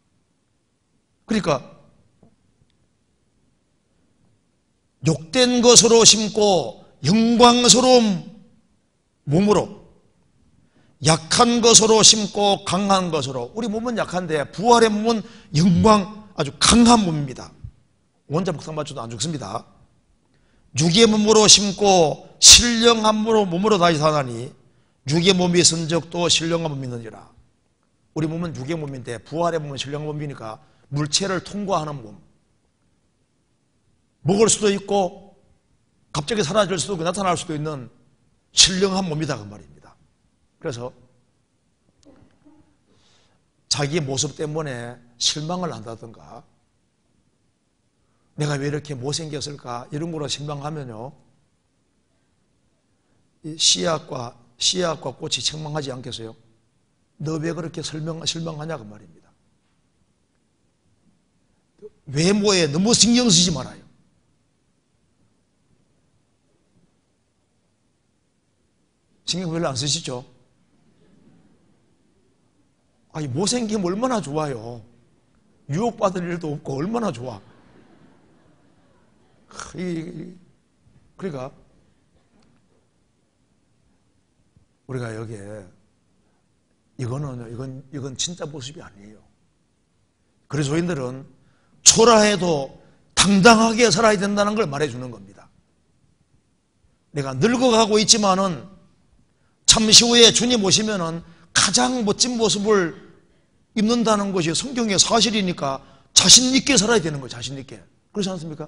그러니까 욕된 것으로 심고 영광스러운 몸으로, 약한 것으로 심고 강한 것으로, 우리 몸은 약한데 부활의 몸은 아주 강한 몸입니다. 원자 폭탄 맞춰도 안 죽습니다. 육의 몸으로 심고 신령한 몸으로 다시 사나니 육의 몸이 있은 적도 신령한 몸이 있느니라. 우리 몸은 육의 몸인데 부활의 몸은 신령한 몸이니까 물체를 통과하는 몸, 먹을 수도 있고 갑자기 사라질 수도 있고 나타날 수도 있는 신령한 몸이다 그 말입니다. 그래서 자기 모습 때문에 실망을 한다든가 내가 왜 이렇게 못생겼을까 이런 거로 실망하면요, 이 씨앗과 꽃이 책망하지 않겠어요? 너 왜 그렇게 실망하냐 그 말입니다. 외모에 너무 신경 쓰지 말아요. 신경 별로 안 쓰시죠? 아니 못생기면 얼마나 좋아요. 유혹받을 일도 없고 얼마나 좋아. 그러니까 우리가 여기에 이건 진짜 모습이 아니에요. 그리스도인들은 초라해도 당당하게 살아야 된다는 걸 말해주는 겁니다. 내가 늙어가고 있지만은 잠시 후에 주님 오시면은 가장 멋진 모습을 입는다는 것이 성경의 사실이니까 자신 있게 살아야 되는 거예요. 자신 있게. 그렇지 않습니까?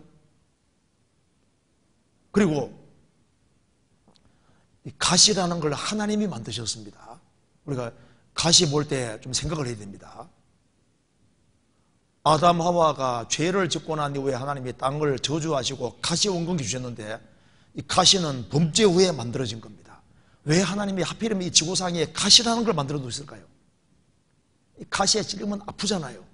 그리고 이 가시라는 걸 하나님이 만드셨습니다. 우리가 가시 볼 때 좀 생각을 해야 됩니다. 아담 하와가 죄를 짓고 난 이후에 하나님이 땅을 저주하시고 가시 원근기 주셨는데 이 가시는 범죄 후에 만들어진 겁니다. 왜 하나님이 하필이면 이 지구상에 가시라는 걸 만들어 놓으실까요? 이 가시에 찔리면 아프잖아요.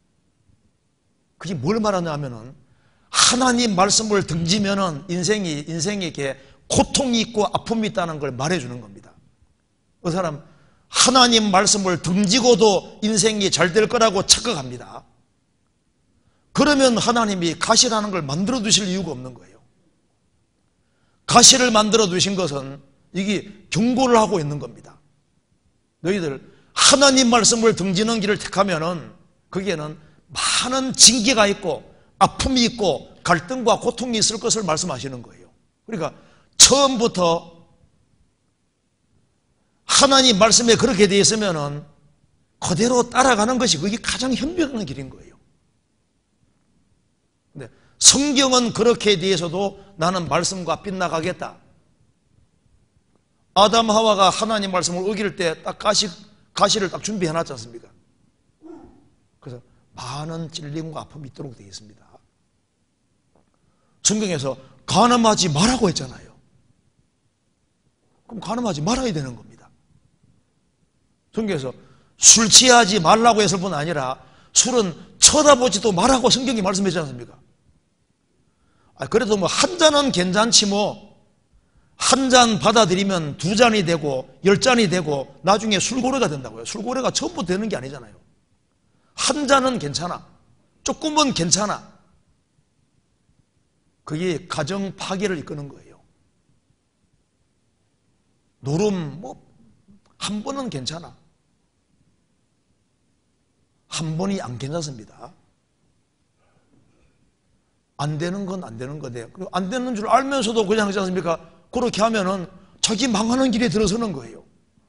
그게 뭘 말하냐 하면은 하나님 말씀을 등지면은 인생에게 고통이 있고 아픔이 있다는 걸 말해주는 겁니다. 그 사람 하나님 말씀을 등지고도 인생이 잘 될 거라고 착각합니다. 그러면 하나님이 가시라는 걸 만들어 두실 이유가 없는 거예요. 가시를 만들어 두신 것은 이게 경고를 하고 있는 겁니다. 너희들 하나님 말씀을 등지는 길을 택하면은 거기에는 많은 징계가 있고 아픔이 있고 갈등과 고통이 있을 것을 말씀하시는 거예요. 그러니까 처음부터 하나님 말씀에 그렇게 되어 있으면은 그대로 따라가는 것이 그게 가장 현명한 길인 거예요. 근데 성경은 그렇게 되어서도 나는 말씀과 빗나가겠다. 아담 하와가 하나님 말씀을 어길 때 딱 가시를 딱 준비해 놨지 않습니까? 그래서 많은 찔림과 아픔이 있도록 되어 있습니다. 성경에서 간음하지 말라고 했잖아요. 그럼 간음하지 말아야 되는 겁니다. 성경에서 술 취하지 말라고 했을 뿐 아니라 술은 쳐다보지도 말라고 성경이 말씀했지 않습니까? 그래도 뭐 한 잔은 괜찮지 뭐. 한 잔 받아들이면 2잔이 되고 10잔이 되고 나중에 술고래가 된다고요. 술고래가 처음부터 되는 게 아니잖아요. 한 잔은 괜찮아. 조금은 괜찮아. 그게 가정 파괴를 이끄는 거예요. 노름 한 번은 괜찮아. 한 번이 안 괜찮습니다. 안 되는 건 안 되는 거대요. 그리고 안 되는 줄 알면서도 그냥 하지 않습니까? 그렇게 하면은 자기 망하는 길에 들어서는 거예요.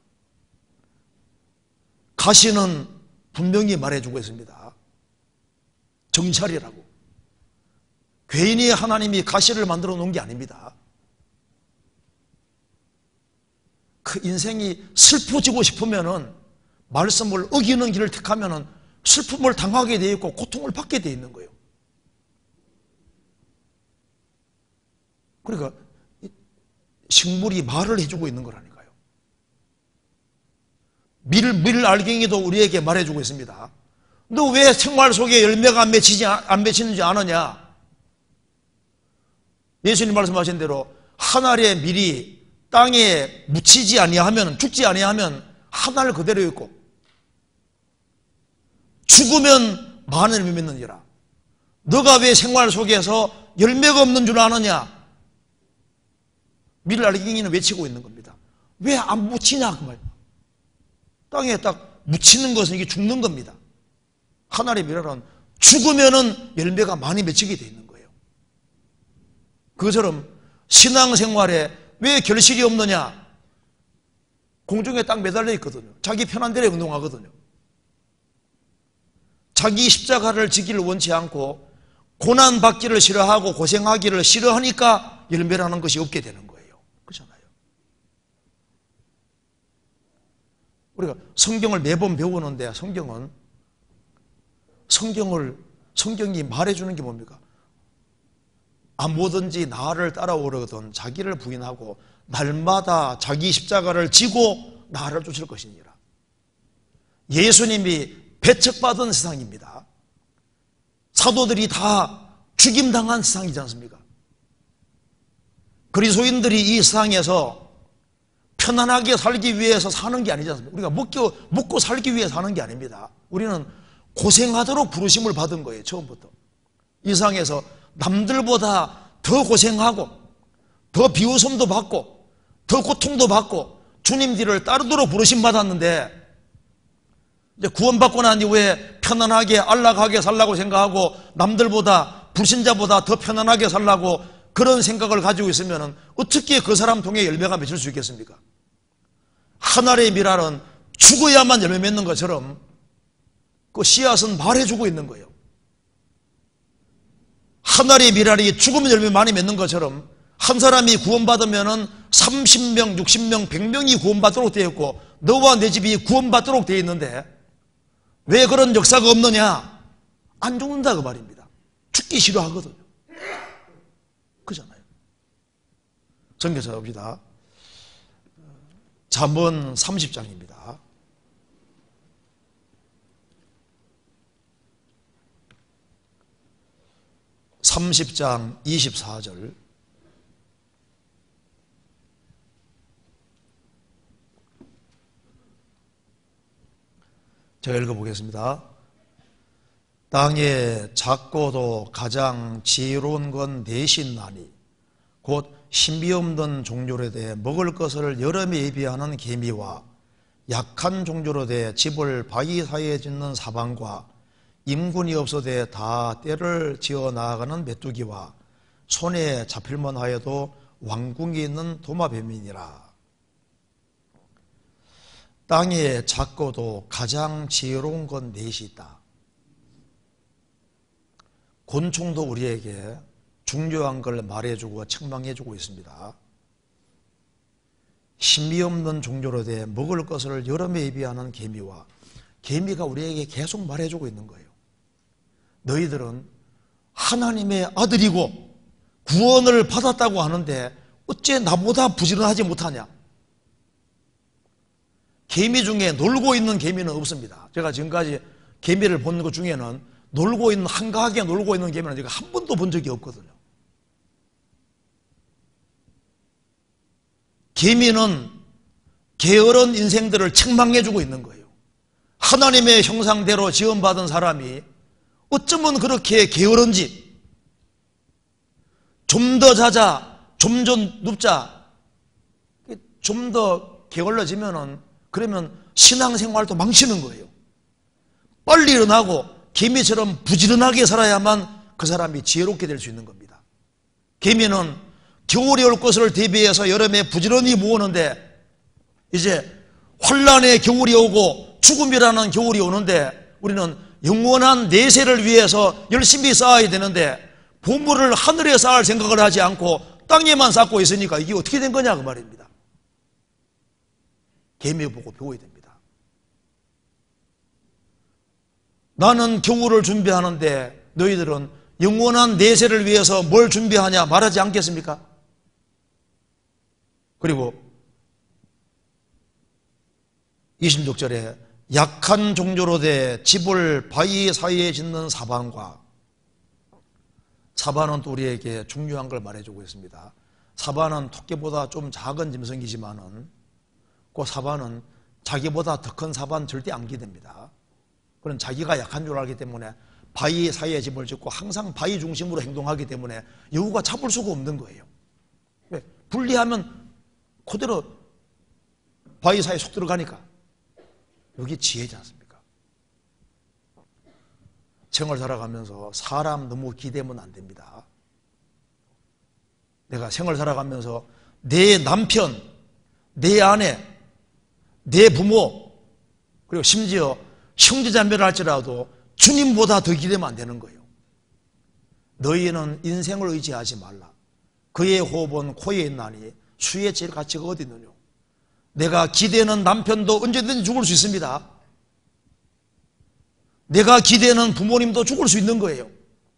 가시는 분명히 말해주고 있습니다. 정찰이라고. 괜히 하나님이 가시를 만들어 놓은 게 아닙니다. 그 인생이 슬퍼지고 싶으면은 말씀을 어기는 길을 택하면은 슬픔을 당하게 되어 있고 고통을 받게 되어 있는 거예요. 그러니까 식물이 말을 해주고 있는 거라니까요. 밀알갱이도 우리에게 말해주고 있습니다. 너 왜 생활 속에 열매가 안 맺히는지 아느냐? 예수님 말씀하신 대로 한 알의 밀이 땅에 묻히지 아니하면, 죽지 아니하면 한 알 그대로 있고 죽으면 많은 열매 맺느니라. 너가 왜 생활 속에서 열매가 없는 줄 아느냐? 밀알갱이는 외치고 있는 겁니다. 왜 안 묻히냐 그 말. 땅에 딱 묻히는 것은 이게 죽는 겁니다. 한 알의 밀알은 죽으면은 열매가 많이 맺히게 돼 있는 거예요. 그것처럼 신앙생활에 왜 결실이 없느냐? 공중에 딱 매달려 있거든요. 자기 편한 대로 운동하거든요. 자기 십자가를 지기를 원치 않고 고난받기를 싫어하고 고생하기를 싫어하니까 열매라는 것이 없게 되는 거예요. 그렇잖아요. 우리가 성경을 매번 배우는데 성경이 말해주는 게 뭡니까? 아무든지 나를 따라오려거든 자기를 부인하고 날마다 자기 십자가를 지고 나를 쫓을 것이니라. 예수님이 배척받은 세상입니다. 사도들이 다 죽임당한 세상이지 않습니까? 그리스도인들이 이 세상에서 편안하게 살기 위해서 사는 게 아니지 않습니까? 우리가 먹고 살기 위해 사는 게 아닙니다. 우리는 고생하도록 부르심을 받은 거예요. 처음부터. 이 세상에서 남들보다 더 고생하고 더 비웃음도 받고 더 고통도 받고 주님 뒤를 따르도록 부르심 받았는데 이제 구원받고 난 이후에 편안하게 안락하게 살라고 생각하고 남들보다 불신자보다 더 편안하게 살라고 그런 생각을 가지고 있으면 어떻게 그 사람 통해 열매가 맺힐 수 있겠습니까? 한 알의 밀알은 죽어야만 열매 맺는 것처럼 그 씨앗은 말해주고 있는 거예요. 한 알의 밀알이 죽으면 열매 많이 맺는 것처럼 한 사람이 구원받으면 30명, 60명, 100명이 구원받도록 되어 있고 너와 내 집이 구원받도록 되어 있는데 왜 그런 역사가 없느냐? 안 죽는다 그 말입니다. 죽기 싫어하거든요. 그잖아요. 전개자 봅시다. 잠언 30장입니다. 30장 24절. 제가 읽어보겠습니다. 땅에 작고도 가장 지혜로운 건 넷이나니 곧 신비 없는 종류로 대해 먹을 것을 여름에 예비하는 개미와 약한 종류로 대해 집을 바위 사이에 짓는 사방과 임군이 없어대 다 때를 지어 나아가는 메뚜기와 손에 잡힐만 하여도 왕궁이 있는 도마뱀이니라. 땅에 작고도 가장 지혜로운 건 넷이 있다. 곤충도 우리에게 중요한 걸 말해주고 책망해주고 있습니다. 신비 없는 종류로 대해 먹을 것을 여름에 예비하는 개미와 개미가 우리에게 계속 말해주고 있는 거예요. 너희들은 하나님의 아들이고 구원을 받았다고 하는데 어째 나보다 부지런하지 못하냐? 개미 중에 놀고 있는 개미는 없습니다. 제가 지금까지 개미를 본 것 중에는 놀고 있는, 한가하게 놀고 있는 개미는 제가 한 번도 본 적이 없거든요. 개미는 게으른 인생들을 책망해주고 있는 거예요. 하나님의 형상대로 지음받은 사람이 어쩌면 그렇게 게으른지, 좀 더 자자, 좀 더 눕자, 좀 더 게을러지면은 그러면 신앙생활도 망치는 거예요. 빨리 일어나고 개미처럼 부지런하게 살아야만 그 사람이 지혜롭게 될 수 있는 겁니다. 개미는 겨울이 올 것을 대비해서 여름에 부지런히 모으는데 이제 환란의 겨울이 오고 죽음이라는 겨울이 오는데 우리는 영원한 내세를 위해서 열심히 쌓아야 되는데 보물을 하늘에 쌓을 생각을 하지 않고 땅에만 쌓고 있으니까 이게 어떻게 된 거냐 그 말입니다. 개미 보고 배워야 됩니다. 나는 겨울을 준비하는데 너희들은 영원한 내세를 위해서 뭘 준비하냐 말하지 않겠습니까? 그리고 26절에 약한 종조로 돼 집을 바위 사이에 짓는 사반과, 사반은 또 우리에게 중요한 걸 말해주고 있습니다. 사반은 토끼보다 좀 작은 짐승이지만은 그 사반은 자기보다 더 큰 사반 절대 안 기댑니다. 그런 자기가 약한 줄 알기 때문에 바위 사이에 집을 짓고 항상 바위 중심으로 행동하기 때문에 여우가 잡을 수가 없는 거예요. 왜? 분리하면 그대로 바위 사이에 속 들어가니까. 여기 지혜지 않습니까? 생을 살아가면서 사람 너무 기대면 안 됩니다. 내가 생을 살아가면서 내 남편, 내 아내, 내 부모, 그리고 심지어 형제자매를 할지라도 주님보다 더 기대면 안 되는 거예요. 너희는 인생을 의지하지 말라. 그의 호흡은 코에 있나니 수의 질 가치가 어디 있느냐. 내가 기대는 남편도 언제든지 죽을 수 있습니다. 내가 기대는 부모님도 죽을 수 있는 거예요.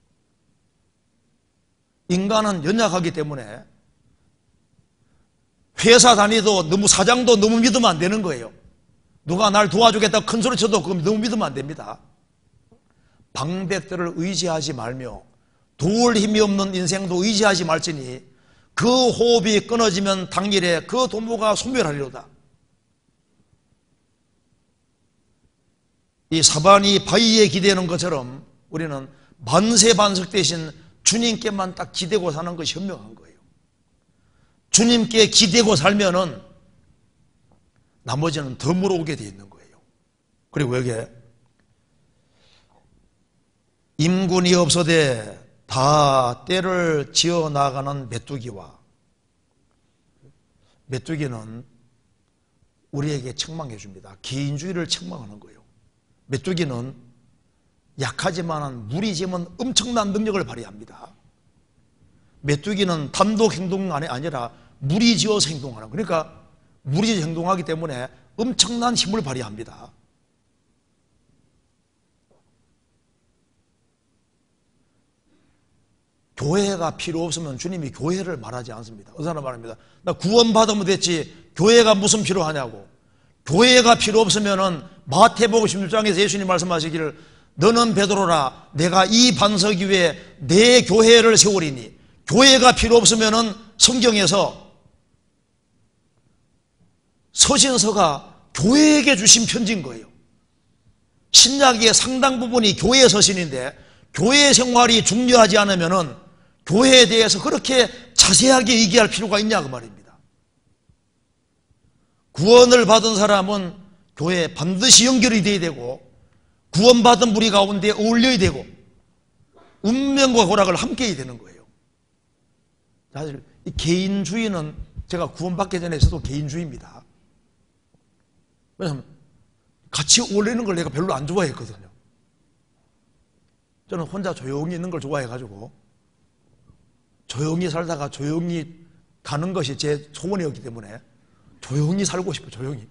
인간은 연약하기 때문에 회사 다니도 너무 사장도 너무 믿으면 안 되는 거예요. 누가 날 도와주겠다고 큰 소리 쳐도 그럼 너무 믿으면 안 됩니다. 방백들을 의지하지 말며 도울 힘이 없는 인생도 의지하지 말지니 그 호흡이 끊어지면 당일에 그 도모가 소멸하리로다. 이 사반이 바위에 기대는 것처럼 우리는 만세반석 대신 주님께만 딱 기대고 사는 것이 현명한 거예요. 주님께 기대고 살면은 나머지는 더 물어오게 되어 있는 거예요. 그리고 여기에 임군이 없어대 다 때를 지어 나가는 메뚜기와, 메뚜기는 우리에게 책망해 줍니다. 개인주의를 책망하는 거예요. 메뚜기는 약하지만 무리지면 엄청난 능력을 발휘합니다. 메뚜기는 단독 행동이 아니라 무리지어서 행동하는, 그러니까 무리지어서 행동하기 때문에 엄청난 힘을 발휘합니다. 교회가 필요 없으면 주님이 교회를 말하지 않습니다. 어느 사람 말합니다. 나 구원받으면 됐지 교회가 무슨 필요하냐고. 교회가 필요 없으면은 마태복음 16장에서 예수님 말씀하시기를 너는 베드로라 내가 이 반석 위에 내 교회를 세우리니, 교회가 필요 없으면은 성경에서 서신서가 교회에게 주신 편지인 거예요. 신약의 상당 부분이 교회 서신인데 교회 생활이 중요하지 않으면은 교회에 대해서 그렇게 자세하게 얘기할 필요가 있냐 그 말입니다. 구원을 받은 사람은 교회에 반드시 연결이 돼야 되고 구원받은 무리 가운데 어울려야 되고 운명과 고락을 함께 해야 되는 거예요. 사실 이 개인주의는 제가 구원받기 전에 저도 개인주의입니다. 왜냐하면 같이 어울리는 걸 내가 별로 안 좋아했거든요. 저는 혼자 조용히 있는 걸 좋아해가지고 조용히 살다가 조용히 가는 것이 제 소원이었기 때문에 조용히 살고 싶어요. 조용히.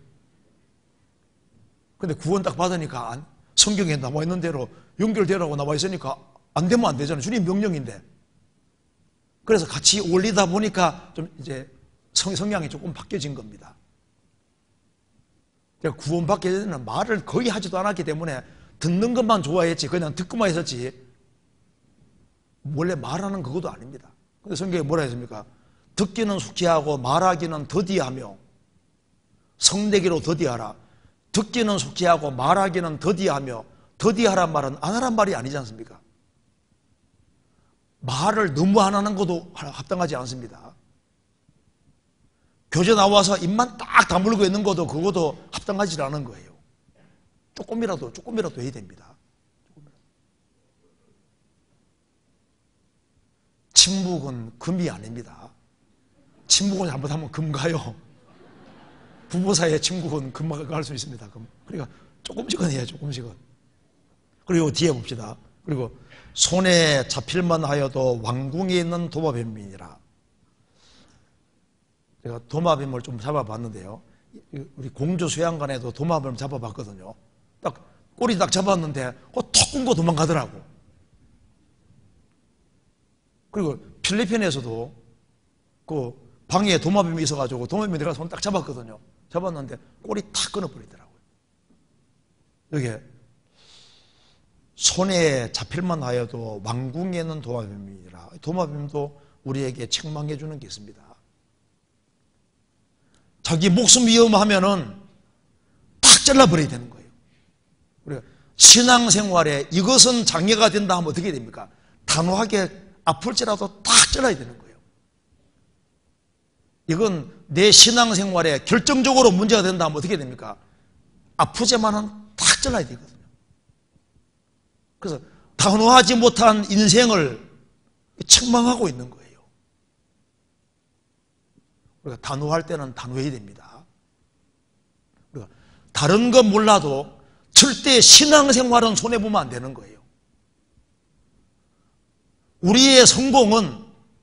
근데 구원 딱 받으니까 성경에 나와 있는 대로 연결되라고 나와 있으니까 안 되면 안 되잖아요. 주님 명령인데. 그래서 같이 어울리다 보니까 좀 이제 성향이 조금 바뀌어진 겁니다. 제가 구원받기 전에는 말을 거의 하지도 않았기 때문에 듣는 것만 좋아했지 그냥 듣고만 있었지 원래 말하는 그것도 아닙니다. 근데 성경에 뭐라 했습니까? 듣기는 속히하고 말하기는 더디하며 성내기로 더디하라. 듣기는 속히하고 말하기는 더디하며 더디하란 말은 안 하란 말이 아니지 않습니까? 말을 너무 안 하는 것도 합당하지 않습니다. 교제 나와서 입만 딱 다물고 있는 것도 그것도 합당하지 않은 거예요. 조금이라도 해야 됩니다. 침묵은 금이 아닙니다. 침묵은 잘못하면 금 가요. 부부 사이의 침묵은 금 갈 수 있습니다. 그러니까 조금씩은 해요. 조금씩은. 그리고 뒤에 봅시다. 그리고 손에 잡힐만 하여도 왕궁에 있는 도마뱀이니라. 제가 도마뱀을 좀 잡아봤는데요. 우리 공주 수양관에도 도마뱀을 잡아봤거든요. 딱 꼬리 딱 잡았는데 톡 끊고 도망가더라고. 그리고 필리핀에서도 그 방에 도마뱀이 있어가지고 도마뱀이 내가 손 딱 잡았거든요. 잡았는데 꼬리 탁 끊어버리더라고요. 여기에 손에 잡힐만 하여도 왕궁에는 도마뱀이라. 도마뱀도 우리에게 책망해 주는 게 있습니다. 자기 목숨 위험하면은 탁 잘라버려야 되는 거예요. 우리가 신앙생활에 이것은 장애가 된다 하면 어떻게 됩니까? 단호하게 아플지라도 탁 잘라야 되는 거예요. 이건 내 신앙생활에 결정적으로 문제가 된다 하면 어떻게 됩니까? 아프지만은 탁 잘라야 되거든요. 그래서 단호하지 못한 인생을 책망하고 있는 거예요. 우리가 단호할 때는 단호해야 됩니다. 우리가 다른 건 몰라도 절대 신앙생활은 손해보면 안 되는 거예요. 우리의 성공은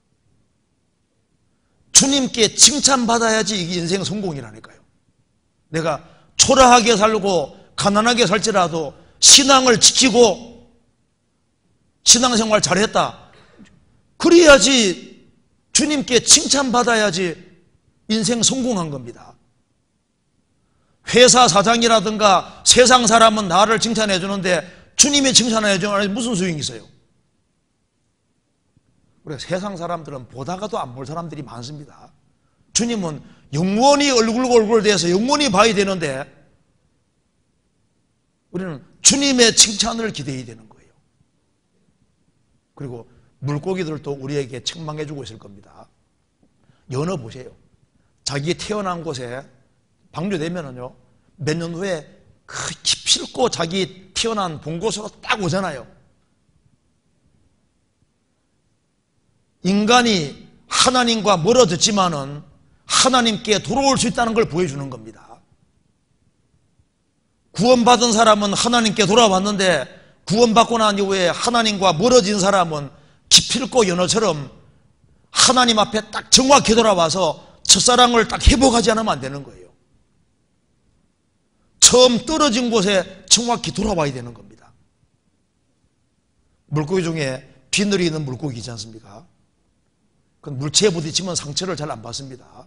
주님께 칭찬받아야지 이게 인생 성공이라니까요. 내가 초라하게 살고 가난하게 살지라도 신앙을 지키고 신앙생활 잘했다. 그래야지 주님께 칭찬받아야지 인생 성공한 겁니다. 회사 사장이라든가 세상 사람은 나를 칭찬해 주는데 주님이 칭찬해 주는 무슨 소용이 있어요? 우리가 세상 사람들은 보다가도 안 볼 사람들이 많습니다. 주님은 영원히 얼굴 대해서 영원히 봐야 되는데 우리는 주님의 칭찬을 기대해야 되는 거예요. 그리고 물고기들도 우리에게 책망해 주고 있을 겁니다. 연어 보세요. 자기 태어난 곳에 방류되면은요, 몇 년 후에 그 기필코 자기 태어난 본 곳으로 딱 오잖아요. 인간이 하나님과 멀어졌지만은 하나님께 돌아올 수 있다는 걸 보여주는 겁니다. 구원받은 사람은 하나님께 돌아왔는데 구원받고 난 이후에 하나님과 멀어진 사람은 기필코 연어처럼 하나님 앞에 딱 정확히 돌아와서 첫사랑을 딱 회복하지 않으면 안 되는 거예요. 처음 떨어진 곳에 정확히 돌아와야 되는 겁니다. 물고기 중에 비늘이 있는 물고기 있지 않습니까? 그건 물체에 부딪히면 상처를 잘 안 받습니다.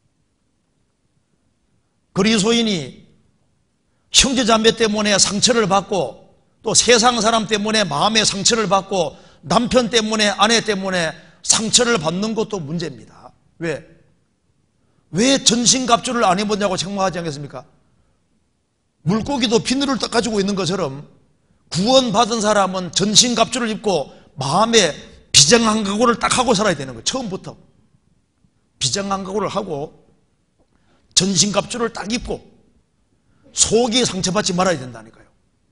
그리스도인이 형제자매 때문에 상처를 받고 또 세상 사람 때문에 마음의 상처를 받고 남편 때문에 아내 때문에 상처를 받는 것도 문제입니다. 왜 전신갑주를 안 입었냐고 책망하지 않겠습니까? 물고기도 비늘을 딱 가지고 있는 것처럼 구원받은 사람은 전신갑주를 입고 마음에 비정한 각오를 딱 하고 살아야 되는 거예요. 처음부터 비정한 각오를 하고 전신갑주를 딱 입고 속이 상처받지 말아야 된다니까요.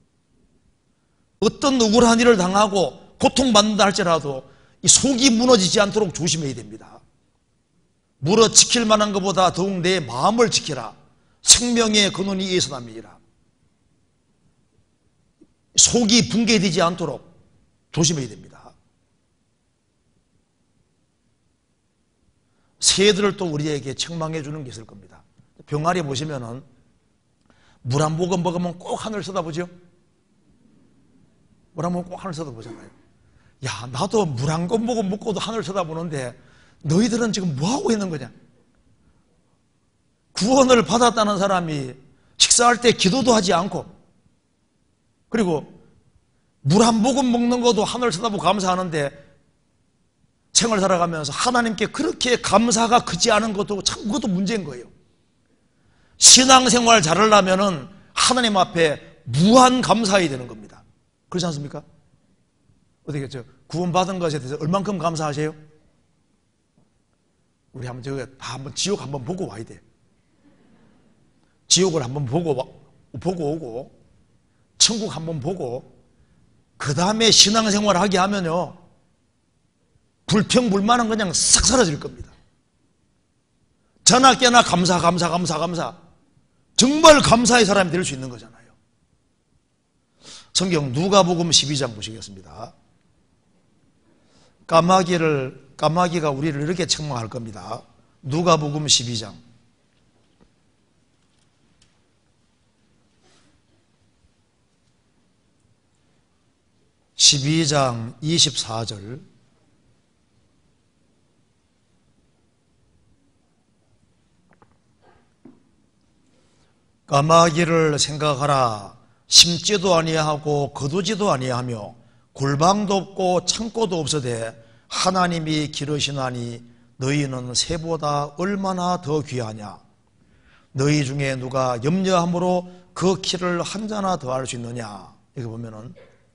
어떤 억울한 일을 당하고 고통받는다 할지라도 이 속이 무너지지 않도록 조심해야 됩니다. 물어 지킬 만한 것보다 더욱 내 마음을 지키라. 생명의 근원이 이에서 남이니라. 속이 붕괴되지 않도록 조심해야 됩니다. 새들을 또 우리에게 책망해 주는 게 있을 겁니다. 병아리 보시면은 물 한 모금 먹으면 꼭 하늘 쳐다보죠? 물 한 모금 꼭 하늘 쳐다보잖아요. 야, 나도 물 한 모금 먹고도 하늘 쳐다보는데 너희들은 지금 뭐하고 있는 거냐? 구원을 받았다는 사람이 식사할 때 기도도 하지 않고, 그리고 물 한 모금 먹는 것도 하늘 쳐다보고 감사하는데 생을 살아가면서 하나님께 그렇게 감사가 크지 않은 것도 참 그것도 문제인 거예요. 신앙생활 잘하려면은 하나님 앞에 무한 감사해야 되는 겁니다. 그렇지 않습니까? 어떻게 구원받은 것에 대해서 얼만큼 감사하세요? 우리 한번 다 한번 지옥 한번 보고 와야 돼. 지옥을 한번 보고 오고 천국 한번 보고 그 다음에 신앙생활 하게 하면요 불평불만은 그냥 싹 사라질 겁니다. 저나 깨나 감사 정말 감사의 사람이 될 수 있는 거잖아요. 성경 누가복음 12장 보시겠습니다. 까마귀가 우리를 이렇게 책망할 겁니다. 누가복음 12장 12장 24절 까마귀를 생각하라. 심지도 아니하고 거두지도 아니하며 골방도 없고 창고도 없으되 하나님이 기르시나니 너희는 새보다 얼마나 더 귀하냐. 너희 중에 누가 염려함으로 그 키를 한 자나 더 할 수 있느냐. 여기 보면은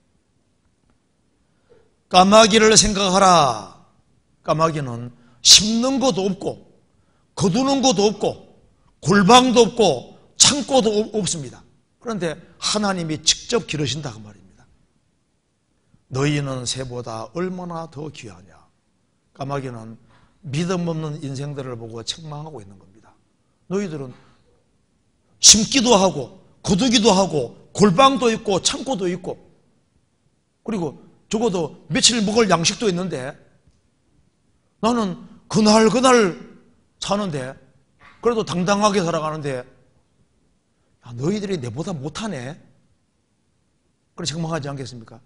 까마귀를 생각하라. 까마귀는 심는 것도 없고 거두는 것도 없고 골방도 없고 창고도 없습니다. 그런데 하나님이 직접 기르신다 그 말입니다. 너희는 새보다 얼마나 더 귀하냐. 까마귀는 믿음 없는 인생들을 보고 책망하고 있는 겁니다. 너희들은 심기도 하고 거두기도 하고 골방도 있고 창고도 있고 그리고 적어도 며칠 먹을 양식도 있는데 나는 그날 사는데 그래도 당당하게 살아가는데 야, 너희들이 내보다 못하네. 그래 책망하지 않겠습니까?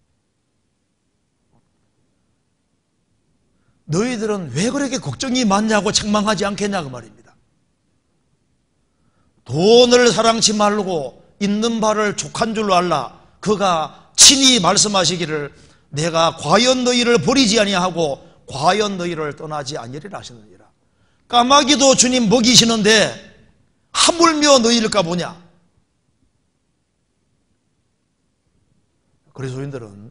너희들은 왜 그렇게 걱정이 많냐고 책망하지 않겠냐 그 말입니다. 돈을 사랑치 말고 있는 바를 족한 줄로 알라. 그가 친히 말씀하시기를 내가 과연 너희를 버리지 아니하고 과연 너희를 떠나지 아니리라 하시느니라. 까마귀도 주님 먹이시는데 하물며 너희일까 보냐. 그리스도인들은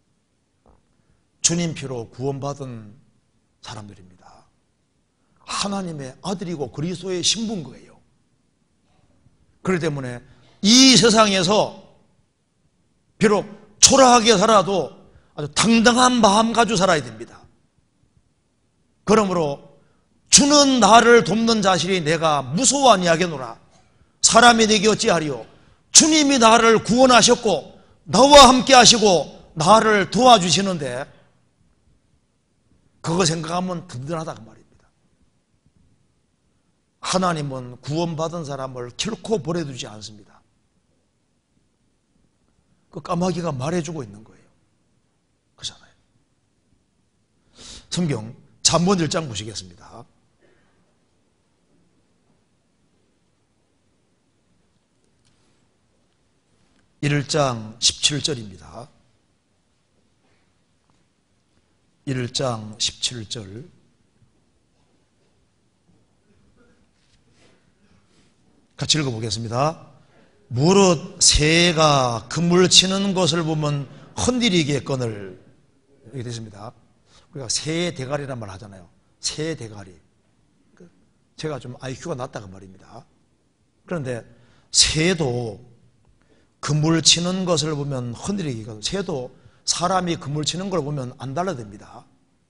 주님 피로 구원받은 사람들입니다. 하나님의 아들이고 그리스도의 신부인 거예요. 그렇기 때문에 이 세상에서 비록 초라하게 살아도 아주 당당한 마음 가지고 살아야 됩니다. 그러므로 주는 나를 돕는 자신이 내가 무서워 아니하겠노라. 사람이 내게 어찌하리요. 주님이 나를 구원하셨고 나와 함께 하시고 나를 도와주시는데 그거 생각하면 든든하다 그 말입니다. 하나님은 구원받은 사람을 결코 버려두지 않습니다. 그 까마귀가 말해주고 있는 거예요. 그렇잖아요. 성경 잠언 1장 보시겠습니다. (1장) 17절입니다. 1장 17절 같이 읽어보겠습니다. 무릇 새가 그물 치는 것을 보면 흔들리게거늘, 이렇게 됐습니다. 우리가 새의 대가리란 말 하잖아요. 새의 대가리. 제가 좀 IQ가 낮다고 말입니다. 그런데 새도 그물 치는 것을 보면 흔들리기거든. 새도 사람이 그물 치는 걸 보면 안 달라듭니다.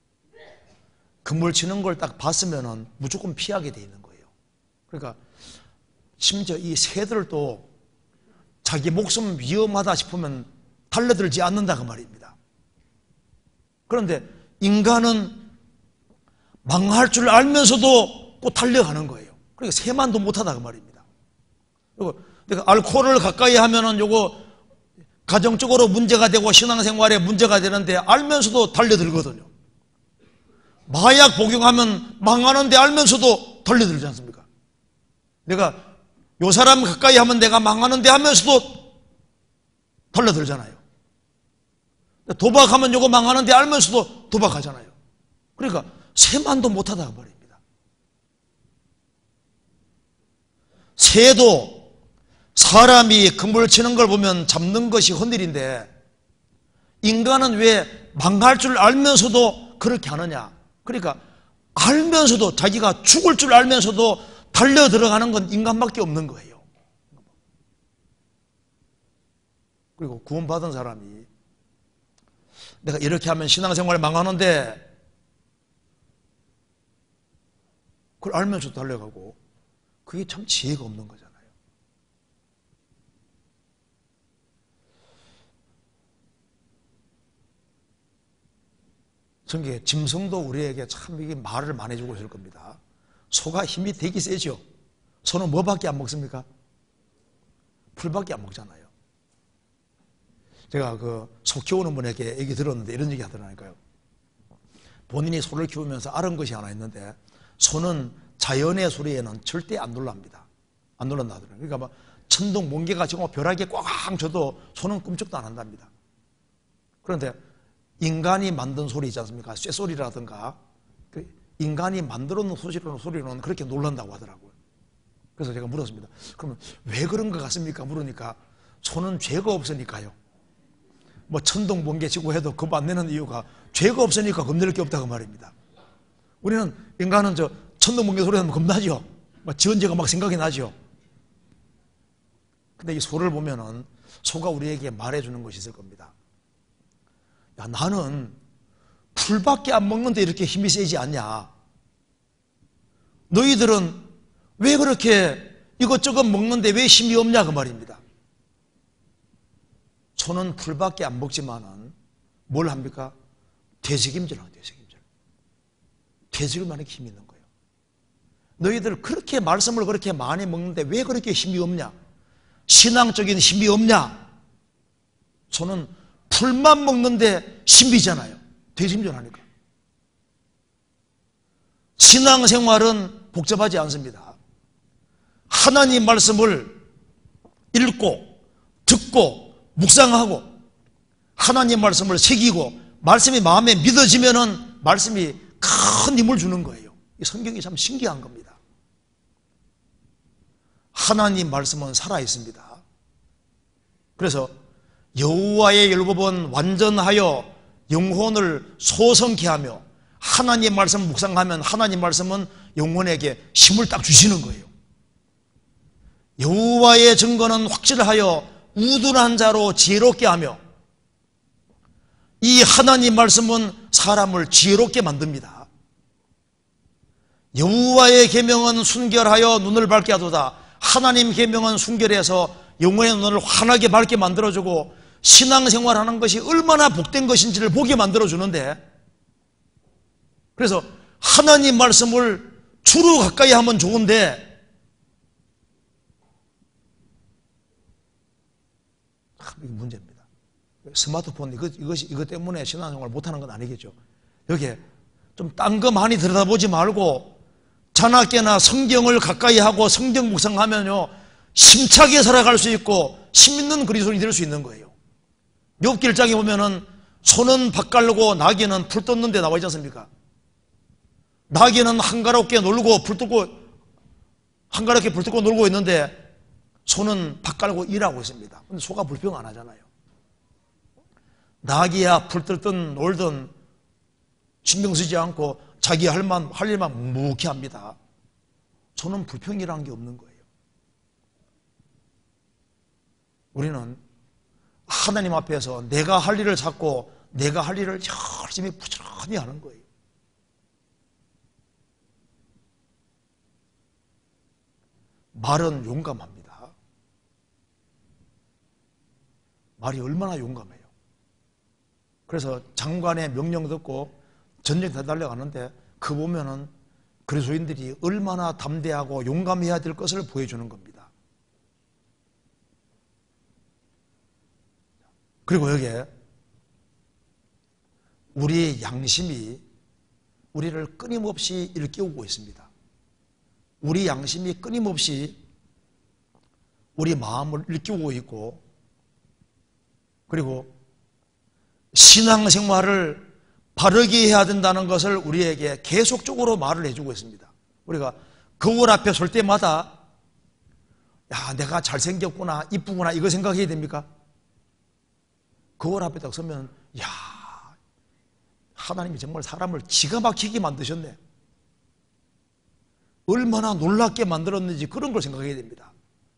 그물 치는 걸 딱 봤으면 무조건 피하게 돼 있는 거예요. 그러니까 심지어 이 새들도 자기 목숨 위험하다 싶으면 달려들지 않는다 그 말입니다. 그런데 인간은 망할 줄 알면서도 꼭 달려가는 거예요. 그러니까 새만도 못하다 그 말입니다. 그리고 내가 알코올을 가까이 하면은 요거 가정적으로 문제가 되고 신앙생활에 문제가 되는데 알면서도 달려들거든요. 마약 복용하면 망하는데 알면서도 달려들지 않습니까? 내가 요 사람 가까이 하면 내가 망하는데 하면서도 달려들잖아요. 도박하면 요거 망하는데 알면서도 도박하잖아요. 그러니까 새만도 못하다 말입니다. 새도 사람이 그물 치는 걸 보면 잡는 것이 헌일인데 인간은 왜 망할 줄 알면서도 그렇게 하느냐? 그러니까 알면서도 자기가 죽을 줄 알면서도 달려 들어가는 건 인간밖에 없는 거예요. 그리고 구원받은 사람이 내가 이렇게 하면 신앙생활이 망하는데 그걸 알면서도 달려가고 그게 참 지혜가 없는 거잖아요. 성경에 짐승도 우리에게 참 이게 말을 많이 해주고 있을 겁니다. 소가 힘이 되게 세죠. 소는 뭐밖에 안 먹습니까? 풀밖에 안 먹잖아요. 제가 소 키우는 분에게 얘기 들었는데 이런 얘기 하더라니까요. 본인이 소를 키우면서 알은 것이 하나 있는데 소는 자연의 소리에는 절대 안 놀랍니다. 안 놀란다 하더라고요. 그러니까 막 천둥 번개가 지고 벼락이 꽝 쳐도 소는 꿈쩍도 안 한답니다. 그런데 인간이 만든 소리 있지 않습니까? 쇠소리라든가 인간이 만들어 놓은 소리로는 그렇게 놀란다고 하더라고요. 그래서 제가 물었습니다. 그러면 왜 그런 것 같습니까? 물으니까 소는 죄가 없으니까요. 뭐 천둥 번개 치고 해도 겁 안 내는 이유가 죄가 없으니까 겁낼 게 없다고 말입니다. 우리는 인간은 천둥 번개 소리 하면 겁나죠. 막 지은 죄가 막 생각이 나죠. 근데 이 소를 보면은 소가 우리에게 말해주는 것이 있을 겁니다. 야, 나는 풀밖에 안 먹는데 이렇게 힘이 세지 않냐? 너희들은 왜 그렇게 이것저것 먹는데 왜 힘이 없냐? 그 말입니다. 소는 풀밖에 안 먹지만은 뭘 합니까? 되새김질을 하는 되새김질. 되새김질만에 힘이 있는 거예요. 너희들 그렇게 말씀을 그렇게 많이 먹는데 왜 그렇게 힘이 없냐? 신앙적인 힘이 없냐? 소는 풀만 먹는데 힘이잖아요. 되새김질 하니까. 신앙생활은 복잡하지 않습니다. 하나님 말씀을 읽고 듣고 묵상하고 하나님 말씀을 새기고 말씀이 마음에 믿어지면은 말씀이 큰 힘을 주는 거예요. 이 성경이 참 신기한 겁니다. 하나님 말씀은 살아 있습니다. 그래서 여호와의 율법은 완전하여 영혼을 소성케 하며 하나님 말씀 묵상하면 하나님 말씀은 영혼에게 힘을 딱 주시는 거예요. 여호와의 증거는 확실하여 우둔한 자로 지혜롭게 하며 이 하나님 말씀은 사람을 지혜롭게 만듭니다. 여호와의 계명은 순결하여 눈을 밝게 하도다. 하나님 계명은 순결해서 영혼의 눈을 환하게 밝게 만들어주고 신앙생활하는 것이 얼마나 복된 것인지를 보게 만들어주는데, 그래서 하나님 말씀을 주로 가까이 하면 좋은데 이게 문제입니다. 스마트폰 이것 때문에 신앙생활 못하는 건 아니겠죠. 여기에 좀 딴 거 많이 들여다보지 말고 자나깨나 성경을 가까이 하고 성경 묵상하면요 심차게 살아갈 수 있고 힘 있는 그리스도인이 될 수 있는 거예요. 욥기 1장에 보면은 소는 밭 갈고 나귀는 풀 뜯는 데 나와 있지 않습니까? 나귀는 한가롭게 놀고 한가롭게 불 뜯고 놀고 있는데 소는 밥 깔고 일하고 있습니다. 근데 소가 불평 안 하잖아요. 낙이야 풀 뜯든 놀든 신경 쓰지 않고 자기 할 일만 묵묵히 합니다. 소는 불평이라는 게 없는 거예요. 우리는 하나님 앞에서 내가 할 일을 찾고 내가 할 일을 열심히 부지런히 하는 거예요. 말은 용감합니다. 말이 얼마나 용감해요. 그래서 장관의 명령 듣고 전쟁 다 달려가는데 그 보면은 그리스도인들이 얼마나 담대하고 용감해야 될 것을 보여주는 겁니다. 그리고 여기에 우리의 양심이 우리를 끊임없이 일깨우고 있습니다. 우리 양심이 끊임없이 우리 마음을 일깨우고 있고, 그리고 신앙생활을 바르게 해야 된다는 것을 우리에게 계속적으로 말을 해주고 있습니다. 우리가 거울 앞에 설 때마다 야, 내가 잘생겼구나, 이쁘구나, 이거 생각해야 됩니까? 거울 앞에 딱 서면 야, 하나님이 정말 사람을 기가 막히게 만드셨네, 얼마나 놀랍게 만들었는지 그런 걸 생각해야 됩니다.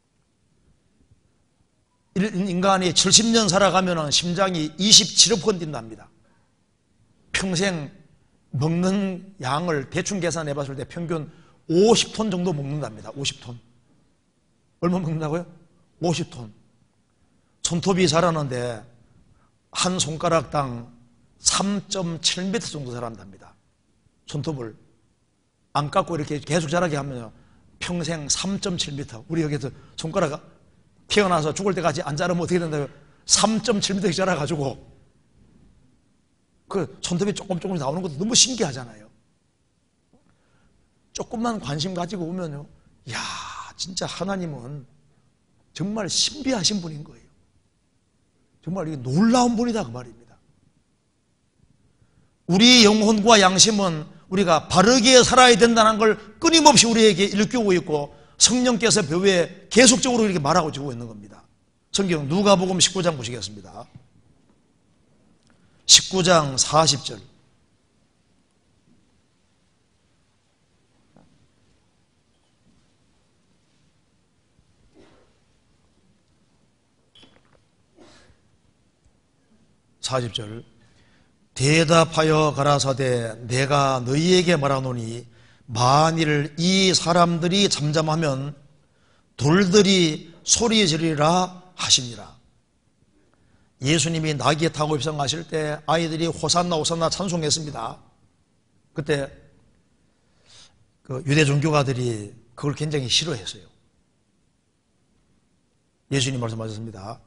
인간이 70년 살아가면 심장이 27억 뛴답니다. 평생 먹는 양을 대충 계산해 봤을 때 평균 50톤 정도 먹는답니다. 50톤. 얼마 먹는다고요? 50톤. 손톱이 자라는데 한 손가락당 3.7m 정도 자란답니다. 손톱을 안 깎고 이렇게 계속 자라게 하면 평생 3.7m. 우리 여기서 손가락 태어나서 죽을 때까지 안 자르면 어떻게 된다고요? 3.7m씩 자라가지고 그 손톱이 조금씩 나오는 것도 너무 신기하잖아요. 조금만 관심 가지고 보면요, 야, 진짜 하나님은 정말 신비하신 분인 거예요. 정말 이게 놀라운 분이다 그 말입니다. 우리 영혼과 양심은 우리가 바르게 살아야 된다는 걸 끊임없이 우리에게 일깨우고 있고, 성령께서 벽에 계속적으로 이렇게 말하고 주고 있는 겁니다. 성경 누가복음 19장 보시겠습니다. 19장 40절. 대답하여 가라사대 내가 너희에게 말하노니 만일 이 사람들이 잠잠하면 돌들이 소리 지르리라 하시니라. 예수님이 나귀에 타고 입성하실 때 아이들이 호산나 호산나 찬송했습니다. 그때 그 유대 종교가들이 그걸 굉장히 싫어했어요. 예수님 말씀하셨습니다.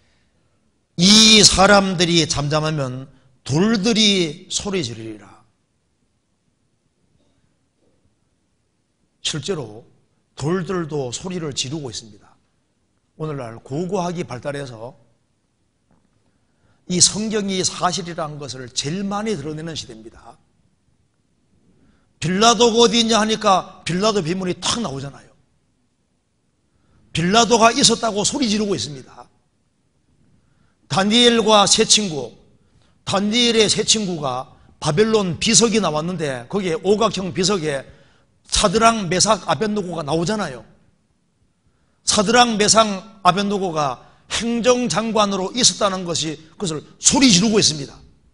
이 사람들이 잠잠하면 돌들이 소리 지르리라. 실제로 돌들도 소리를 지르고 있습니다. 오늘날 고고학이 발달해서 이 성경이 사실이라는 것을 제일 많이 드러내는 시대입니다. 빌라도가 어디 있냐 하니까 빌라도 비문이 탁 나오잖아요. 빌라도가 있었다고 소리 지르고 있습니다. 다니엘과 세 친구, 다니엘의 세 친구가 바벨론 비석이 나왔는데 거기에 오각형 비석에 사드랑 메삭 아벳노고가 나오잖아요. 사드랑 메삭 아벳노고가 행정장관으로 있었다는 그것을 소리 지르고 있습니다.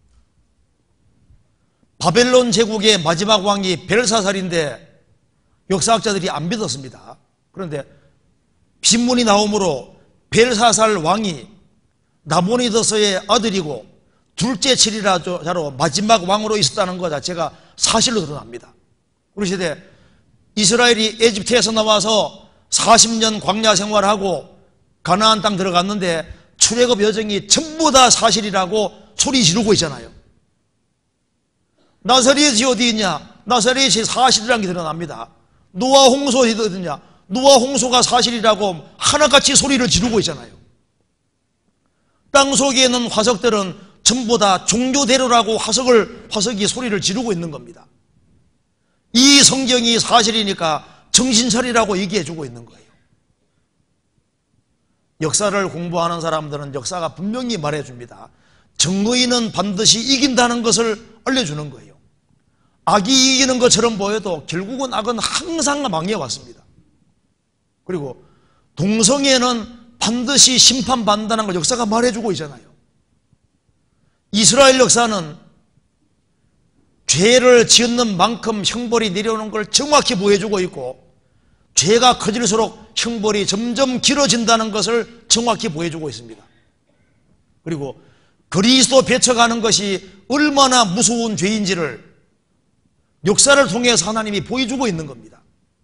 바벨론 제국의 마지막 왕이 벨사살인데 역사학자들이 안 믿었습니다. 그런데 빈문이 나오므로 벨사살 왕이 나보니더스의 아들이고 둘째 칠이라로 마지막 왕으로 있었다는 것 자체가 사실로 드러납니다. 우리 시대 이스라엘이 에집트에서 나와서 40년 광야 생활하고 가나안 땅 들어갔는데 출애굽 여정이 전부 다 사실이라고 소리 지르고 있잖아요. 나사렛이 어디 있냐? 나사렛이 사실이라는 게 드러납니다. 노아 홍수 어디 있냐? 노아 홍수가 사실이라고 하나같이 소리를 지르고 있잖아요. 땅 속에 있는 화석들은 전부 다 종교대로라고 화석이 소리를 지르고 있는 겁니다. 이 성경이 사실이니까 정신 차리라고 얘기해 주고 있는 거예요. 역사를 공부하는 사람들은 역사가 분명히 말해줍니다. 정의는 반드시 이긴다는 것을 알려주는 거예요. 악이 이기는 것처럼 보여도 결국은 악은 항상 망해왔습니다. 그리고 동성애는 반드시 심판받는다는 걸 역사가 말해주고 있잖아요. 이스라엘 역사는 죄를 지었는 만큼 형벌이 내려오는 걸 정확히 보여주고 있고, 죄가 커질수록 형벌이 점점 길어진다는 것을 정확히 보여주고 있습니다. 그리고 그리스도 배척하는 것이 얼마나 무서운 죄인지를 역사를 통해서 하나님이 보여주고 있는 겁니다.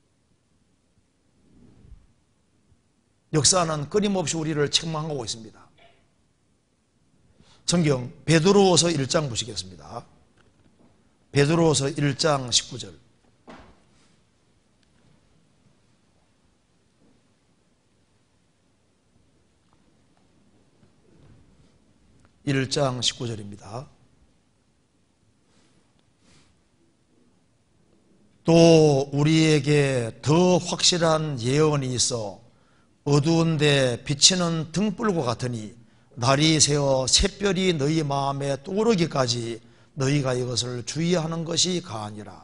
역사는 끊임없이 우리를 책망하고 있습니다. 성경 베드로후서 1장 보시겠습니다. 베드로후서 1장 19절. 1장 19절입니다. 또 우리에게 더 확실한 예언이 있어 어두운데 비치는 등불과 같으니 날이 새어 샛별이 너희 마음에 떠오르기까지 너희가 이것을 주의하는 것이 가하니라.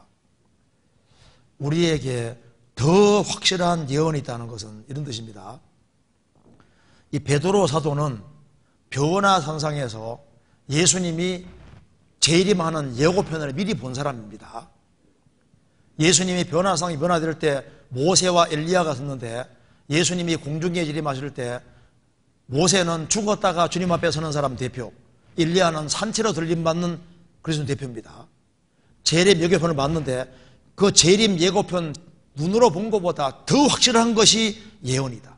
우리에게 더 확실한 예언이 있다는 것은 이런 뜻입니다. 이 베드로 사도는 변화산상에서 예수님이 재림하는 예고편을 미리 본 사람입니다. 예수님이 변화산상이 변화될 때 모세와 엘리야가 섰는데, 예수님이 공중에 재림하실 때 모세는 죽었다가 주님 앞에 서는 사람 대표, 엘리야는 산채로 들림받는 그리스도 대표입니다. 재림 예고편을 봤는데 그 재림 예고편 눈으로 본 것보다 더 확실한 것이 예언이다.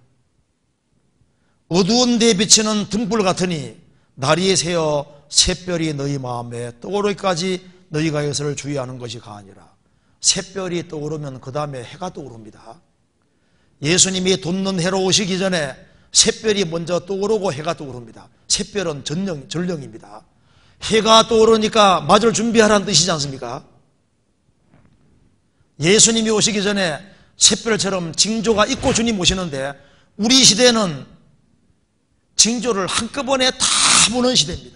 어두운 데 비치는 등불 같으니 날이 새어 샛별이 너희 마음에 떠오르기까지 너희가 이것을 주의하는 것이 가하니라. 샛별이 떠오르면 그 다음에 해가 떠오릅니다. 예수님이 돋는 해로 오시기 전에 샛별이 먼저 떠오르고 해가 떠오릅니다. 샛별은 전령입니다. 해가 떠오르니까 맞을 준비하라는 뜻이지 않습니까? 예수님이 오시기 전에 샛별처럼 징조가 있고 주님 오시는데, 우리 시대는 징조를 한꺼번에 다 보는 시대입니다.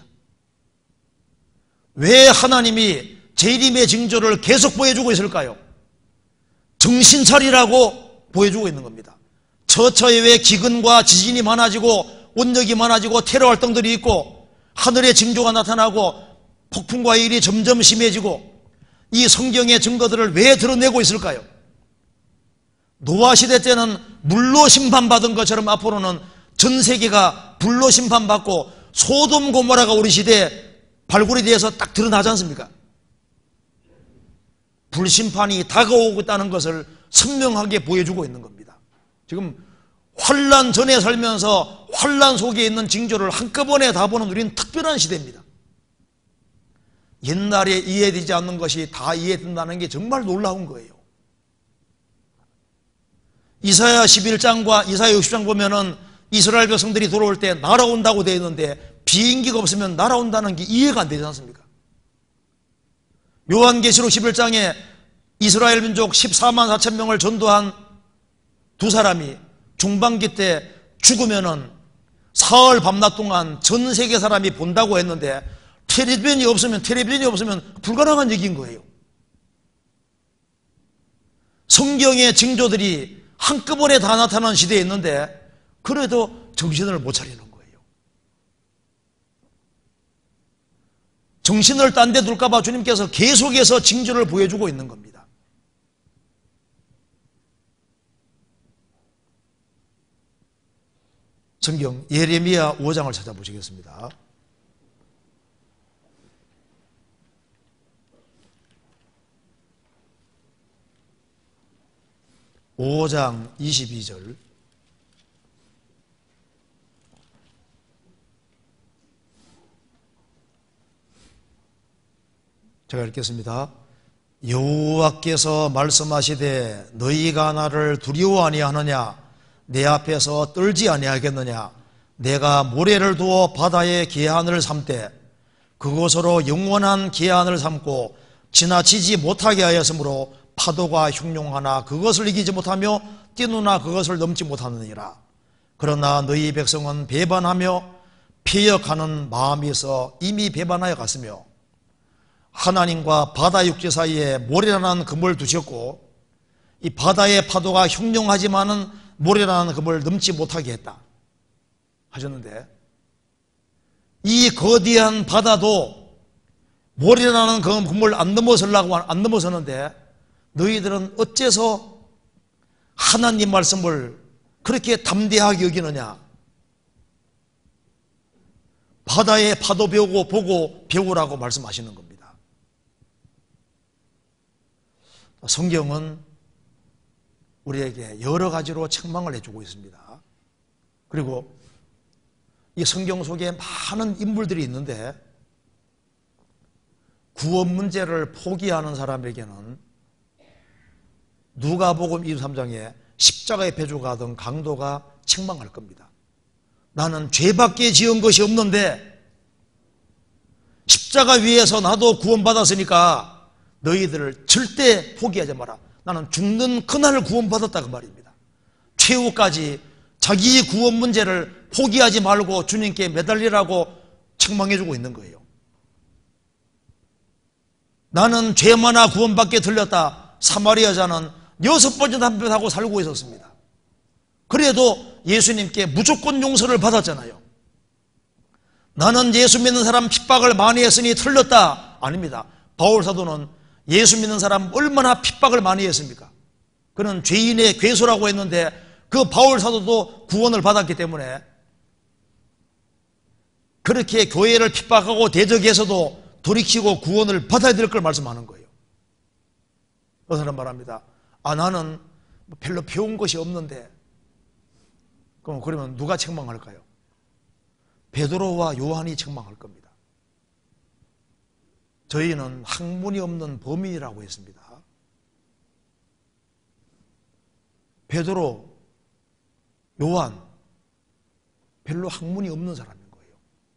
왜 하나님이 재림의 징조를 계속 보여주고 있을까요? 정신 차리라고 보여주고 있는 겁니다. 처처에 왜 기근과 지진이 많아지고 온역이 많아지고 테러 활동들이 있고 하늘의 징조가 나타나고 폭풍과 일이 점점 심해지고, 이 성경의 증거들을 왜 드러내고 있을까요? 노아 시대 때는 물로 심판받은 것처럼 앞으로는 전 세계가 불로 심판받고 소돔 고모라가 우리 시대에 발굴이 돼서 딱 드러나지 않습니까? 불심판이 다가오고 있다는 것을 선명하게 보여주고 있는 겁니다. 지금 환난 전에 살면서 환난 속에 있는 징조를 한꺼번에 다 보는 우리는 특별한 시대입니다. 옛날에 이해되지 않는 것이 다 이해된다는 게 정말 놀라운 거예요. 이사야 11장과 이사야 60장 보면은 이스라엘 백성들이 돌아올 때 날아온다고 되어 있는데, 비행기가 없으면 날아온다는 게 이해가 안 되지 않습니까? 요한계시록 11장에 이스라엘 민족 14만 4천 명을 전도한 두 사람이 중반기 때 죽으면은 사흘 밤낮 동안 전 세계 사람이 본다고 했는데, 텔레비전이 없으면 불가능한 얘기인 거예요. 성경의 징조들이 한꺼번에 다 나타나는 시대에 있는데 그래도 정신을 못 차리는 거예요. 정신을 딴 데 둘까 봐 주님께서 계속해서 징조를 보여주고 있는 겁니다. 성경 예레미야 5장을 찾아보시겠습니다. 5장 22절. 제가 읽겠습니다. 여호와께서 말씀하시되 너희가 나를 두려워 아니하느냐? 내 앞에서 떨지 아니하겠느냐? 내가 모래를 두어 바다의 계한을 삼되 그곳으로 영원한 계한을 삼고 지나치지 못하게 하였으므로 파도가 흉룡하나 그것을 이기지 못하며 뛰누나 그것을 넘지 못하느니라. 그러나 너희 백성은 배반하며 패역하는 마음이 있어 이미 배반하여 갔으며 하나님과 바다 육지 사이에 모래라는 금을 두셨고 이 바다의 파도가 형용하지만은 모래라는 금을 넘지 못하게 했다 하셨는데, 이 거대한 바다도 모래라는 금을 안 넘어서는데 너희들은 어째서 하나님 말씀을 그렇게 담대하게 여기느냐? 바다의 파도 보고 배우라고 말씀하시는 겁니다. 성경은 우리에게 여러 가지로 책망을 해주고 있습니다. 그리고 이 성경 속에 많은 인물들이 있는데 구원 문제를 포기하는 사람에게는 누가복음 23장에 십자가의 배주가 하던 강도가 책망할 겁니다. 나는 죄밖에 지은 것이 없는데 십자가 위에서 나도 구원받았으니까 너희들을 절대 포기하지 마라. 나는 죽는 그날을 구원받았다 그 말입니다. 최후까지 자기 구원 문제를 포기하지 말고 주님께 매달리라고 책망해주고 있는 거예요. 나는 죄마나 구원받게 들렸다. 사마리아 여자는 6번째 담배하고 살고 있었습니다. 그래도 예수님께 무조건 용서를 받았잖아요. 나는 예수 믿는 사람 핍박을 많이 했으니 틀렸다. 아닙니다. 바울 사도는 예수 믿는 사람 얼마나 핍박을 많이 했습니까? 그는 죄인의 괴소라고 했는데 그 바울 사도도 구원을 받았기 때문에 그렇게 교회를 핍박하고 대적해서도 돌이키고 구원을 받아야 될 걸 말씀하는 거예요. 어느 사람 말합니다. 나는 별로 배운 것이 없는데, 그러면 누가 책망할까요? 베드로와 요한이 책망할 겁니다. 저희는 학문이 없는 범인이라고 했습니다. 베드로, 요한 별로 학문이 없는 사람인 거예요.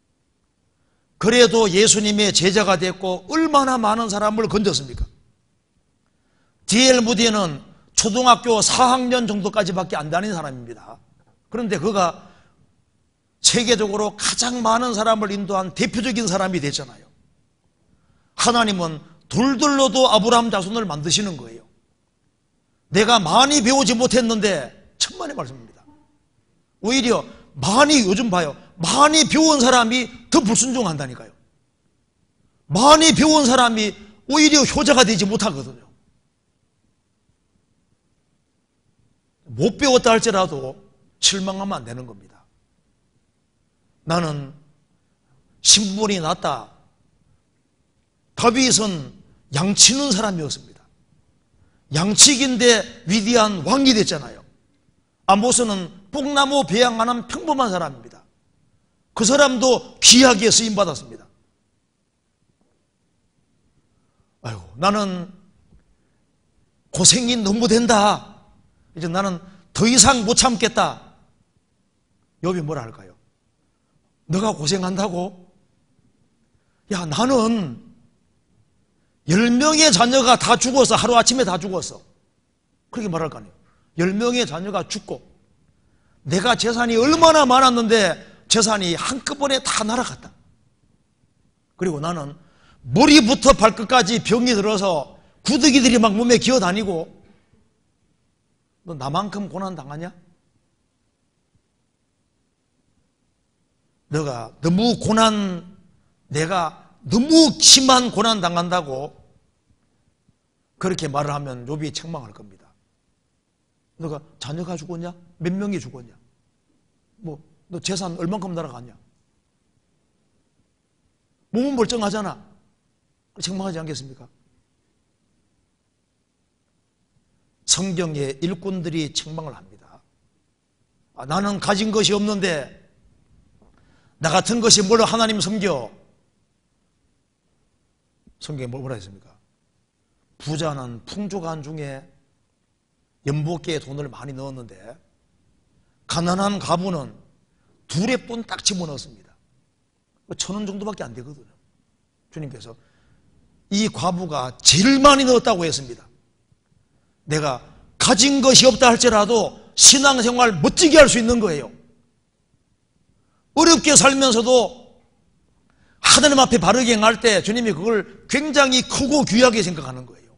그래도 예수님의 제자가 됐고 얼마나 많은 사람을 건졌습니까? D.L. 무디는 초등학교 4학년 정도까지밖에 안 다닌 사람입니다. 그런데 그가 세계적으로 가장 많은 사람을 인도한 대표적인 사람이 됐잖아요. 하나님은 돌들로도 아브라함 자손을 만드시는 거예요. 내가 많이 배우지 못했는데 천만의 말씀입니다. 오히려 요즘 봐요. 많이 배운 사람이 더 불순종한다니까요. 많이 배운 사람이 오히려 효자가 되지 못하거든요. 못 배웠다 할지라도 실망하면 안 되는 겁니다. 나는 신분이 낮다. 다윗은 양치는 사람이었습니다. 양치기인데 위대한 왕이 됐잖아요. 아모스는 뽕나무 배양하는 평범한 사람입니다. 그 사람도 귀하게 쓰임받았습니다. 아이고, 나는 고생이 너무 된다. 이제 나는 더 이상 못 참겠다. 욥이 뭐라 할까요? 너가 고생한다고? 야, 나는 10명의 자녀가 다 죽어서 하루아침에 다 죽었어. 그렇게 말할 거 아니에요. 10명의 자녀가 죽고 내가 재산이 얼마나 많았는데 재산이 한꺼번에 다 날아갔다. 그리고 나는 머리부터 발끝까지 병이 들어서 구더기들이 막 몸에 기어다니고. 너 나만큼 고난 당하냐? 내가 너무 심한 고난 당한다고 그렇게 말을 하면 욥이 책망할 겁니다. 너가 자녀가 죽었냐? 몇 명이 죽었냐? 너 재산 얼만큼 날아갔냐? 몸은 멀쩡하잖아. 책망하지 않겠습니까? 성경의 일꾼들이 책망을 합니다. 나는 가진 것이 없는데 나 같은 것이 뭘 하나님 섬겨? 성경에 뭐라 했습니까? 부자는 풍족한 중에 연복계에 돈을 많이 넣었는데 가난한 가부는 둘의 돈 딱 집어넣었습니다. 1,000원 정도밖에 안 되거든요. 주님께서 이 과부가 제일 많이 넣었다고 했습니다. 내가 가진 것이 없다 할지라도 신앙생활 멋지게 할 수 있는 거예요. 어렵게 살면서도 하나님 앞에 바르게 행할 때 주님이 그걸 굉장히 크고 귀하게 생각하는 거예요.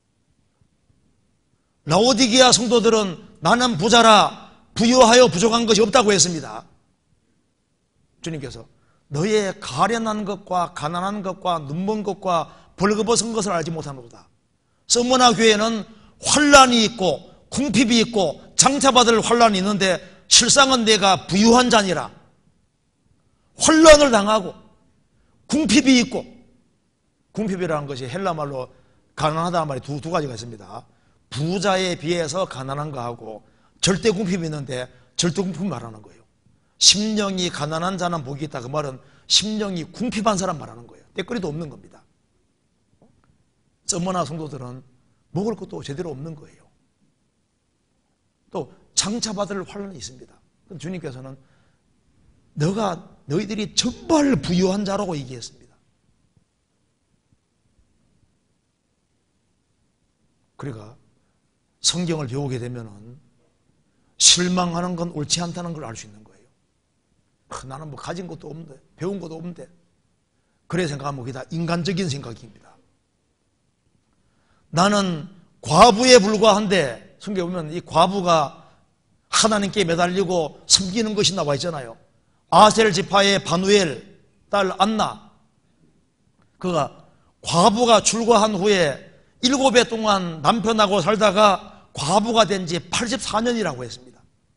라오디게아 성도들은 나는 부자라 부유하여 부족한 것이 없다고 했습니다. 주님께서 너의 가련한 것과 가난한 것과 눈먼 것과 벌거벗은 것을 알지 못하노도다. 서머나 교회는 환란이 있고 궁핍이 있고 장차받을 환란이 있는데 실상은 내가 부유한 자니라. 환란을 당하고 궁핍이 있고, 궁핍이라는 것이 헬라말로 가난하다는 말이 두 가지가 있습니다. 부자에 비해서 가난한 거하고 절대 궁핍이 있는데 절대 궁핍 말하는 거예요. 심령이 가난한 자는 복이 있다. 그 말은 심령이 궁핍한 사람 말하는 거예요. 때거리도 없는 겁니다. 서머나 성도들은 먹을 것도 제대로 없는 거예요. 또 장차받을 환란이 있습니다. 주님께서는 너희들이 정말 부유한 자라고 얘기했습니다. 그러니까 성경을 배우게 되면은 실망하는 건 옳지 않다는 걸 알 수 있는 거예요. 나는 뭐 가진 것도 없는데, 배운 것도 없는데. 그래 생각하면 그게 다 인간적인 생각입니다. 나는 과부에 불과한데, 성경에 보면 이 과부가 하나님께 매달리고 섬기는 것이 나와 있잖아요. 아셀 지파의 바누엘 딸 안나, 그가 과부가 출가한 후에 7해 동안 남편하고 살다가 과부가 된 지 84년이라고 했습니다.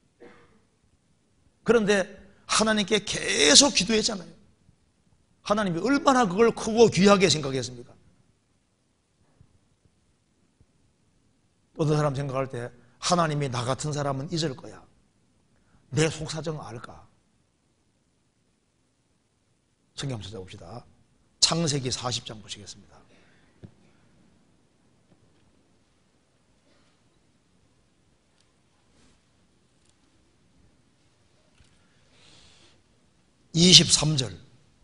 그런데 하나님께 계속 기도했잖아요. 하나님이 얼마나 그걸 크고 귀하게 생각했습니까? 어떤 사람 생각할 때 하나님이 나 같은 사람은 잊을 거야. 내 속사정 알까? 성경 한번 찾아봅시다. 창세기 40장 보시겠습니다. (23절)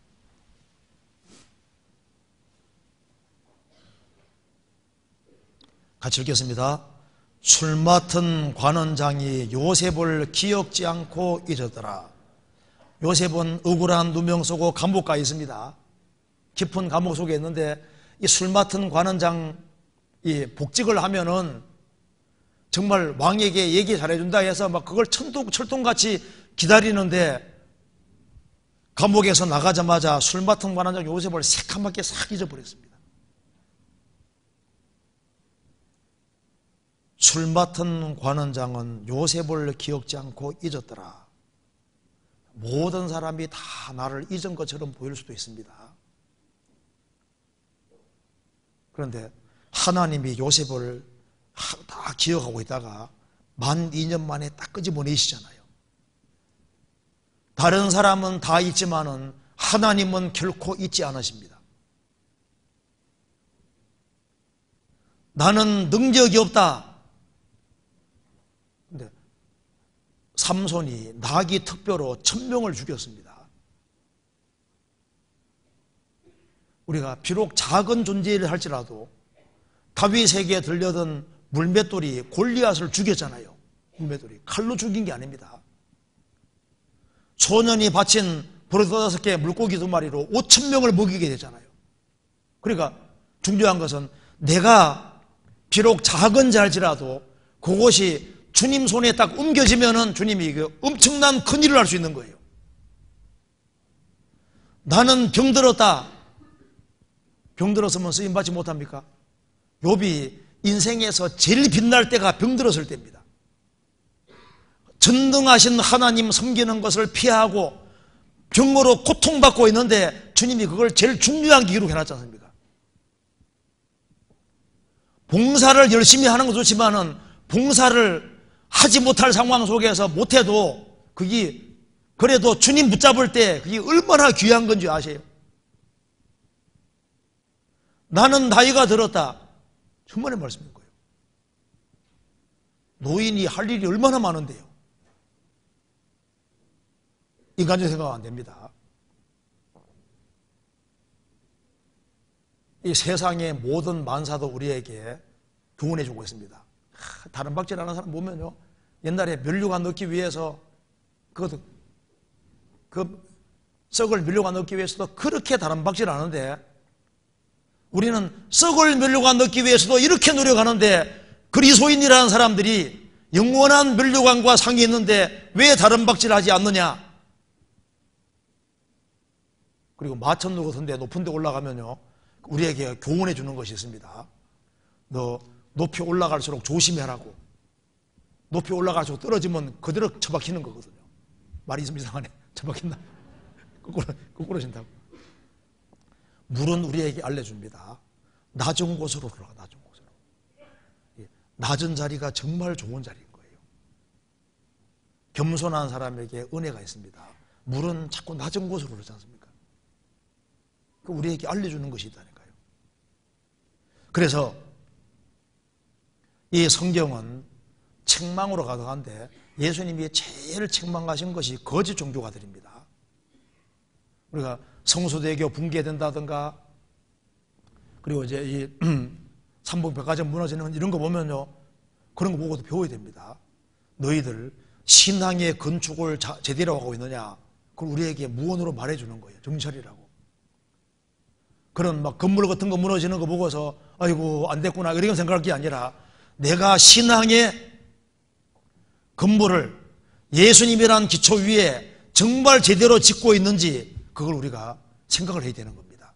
같이 읽겠습니다. 술 맡은 관원장이 요셉을 기억지 않고 잊었더라. 요셉은 억울한 누명 속고 감옥가에 있습니다. 깊은 감옥 속에 있는데 이 술 맡은 관원장 이 복직을 하면은 정말 왕에게 얘기 잘해준다 해서 막 그걸 철통같이 기다리는데 감옥에서 나가자마자 술 맡은 관원장 요셉을 새카맣게 싹 잊어버렸습니다. 술 맡은 관원장은 요셉을 기억지 않고 잊었더라. 모든 사람이 다 나를 잊은 것처럼 보일 수도 있습니다. 그런데 하나님이 요셉을 다 기억하고 있다가 만 2년 만에 딱 끄집어내시잖아요. 다른 사람은 다 잊지만은 하나님은 결코 잊지 않으십니다. 나는 능력이 없다. 근데 삼손이 나귀 특별로 1000명을 죽였습니다. 우리가 비록 작은 존재를 할지라도 다윗에게 들려던 물맷돌이 골리앗을 죽였잖아요. 물맷돌이 칼로 죽인 게 아닙니다. 소년이 바친 버릇 5개 물고기 2마리로 5000명을 먹이게 되잖아요. 그러니까 중요한 것은 내가 비록 작은 자일지라도 그것이 주님 손에 딱 옮겨지면은 주님이 엄청난 큰 일을 할 수 있는 거예요. 나는 병들었다. 병들었으면 쓰임받지 못합니까? 욥이 인생에서 제일 빛날 때가 병들었을 때입니다. 전능하신 하나님 섬기는 것을 피하고 병으로 고통받고 있는데 주님이 그걸 제일 중요한 기회로 해놨지 않습니까? 봉사를 열심히 하는 건 좋지만은 봉사를 하지 못할 상황 속에서 못해도 그게 그래도 주님 붙잡을 때 그게 얼마나 귀한 건지 아세요? 나는 나이가 들었다. 천만의 말씀인 거예요. 노인이 할 일이 얼마나 많은데요. 인간적 생각은 안 됩니다. 이 세상의 모든 만사도 우리에게 교훈해 주고 있습니다. 다른 박질하는 사람 보면요, 옛날에 면류관 넣기 위해서 그 썩을 면류관 넣기 위해서도 그렇게 다름박질 하는데, 우리는 썩을 면류관 넣기 위해서도 이렇게 노력하는데, 그리스도인이라는 사람들이 영원한 면류관과 상이 있는데 왜 다름박질 하지 않느냐? 그리고 마천루 같은데 높은 데 올라가면요, 우리에게 교훈해 주는 것이 있습니다. 너 높이 올라갈수록 조심해라고. 높이 올라갈수록 떨어지면 그대로 처박히는 거거든요. 말이 좀 이상하네. 처박힌다. 거꾸로 진다고. 물은 우리에게 알려줍니다. 낮은 곳으로 올라가, 낮은 곳으로. 낮은 자리가 정말 좋은 자리인 거예요. 겸손한 사람에게 은혜가 있습니다. 물은 자꾸 낮은 곳으로 오르지 않습니까? 우리에게 알려주는 것이 있다니까요. 그래서 이 성경은 책망으로 가득한데, 예수님이 제일 책망하신 것이 거짓 종교가들입니다. 우리가 성수대교 붕괴된다든가, 그리고 이제 이 삼복백화점 무너지는 이런 거 보면요, 그런 거 보고도 배워야 됩니다. 너희들 신앙의 건축을 제대로 하고 있느냐? 그걸 우리에게 무언으로 말해주는 거예요. 정찰이라고. 그런 막 건물 같은 거 무너지는 거 보고서 아이고 안 됐구나 이런 생각할 게 아니라, 내가 신앙의 건물을 예수님이라는 기초 위에 정말 제대로 짓고 있는지 그걸 우리가 생각을 해야 되는 겁니다.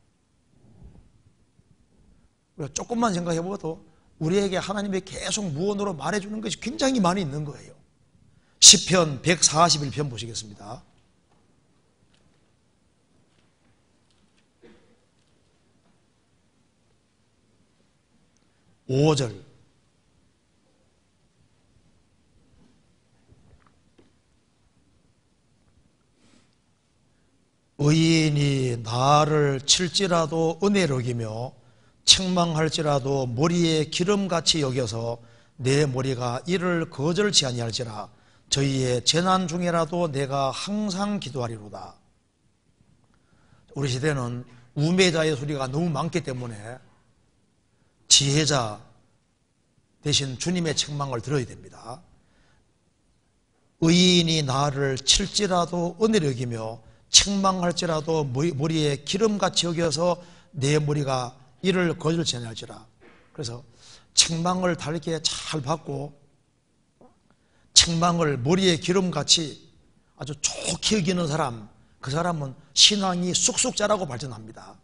우리가 조금만 생각해 봐도 우리에게 하나님이 계속 무언으로 말해주는 것이 굉장히 많이 있는 거예요. 시편 141편 보시겠습니다. 5절. 의인이 나를 칠지라도 은혜로 여기며 책망할지라도 머리에 기름같이 여겨서 내 머리가 이를 거절치 아니할지라. 저희의 재난 중에라도 내가 항상 기도하리로다. 우리 시대는 우매자의 소리가 너무 많기 때문에 지혜자 대신 주님의 책망을 들어야 됩니다. 의인이 나를 칠지라도 은혜로 여기며 책망할지라도 머리에 기름같이 여겨서 내 머리가 이를 거절치 아니할지라. 그래서 책망을 달게 잘 받고 책망을 머리에 기름같이 아주 좋게 여기는 사람, 그 사람은 신앙이 쑥쑥 자라고 발전합니다.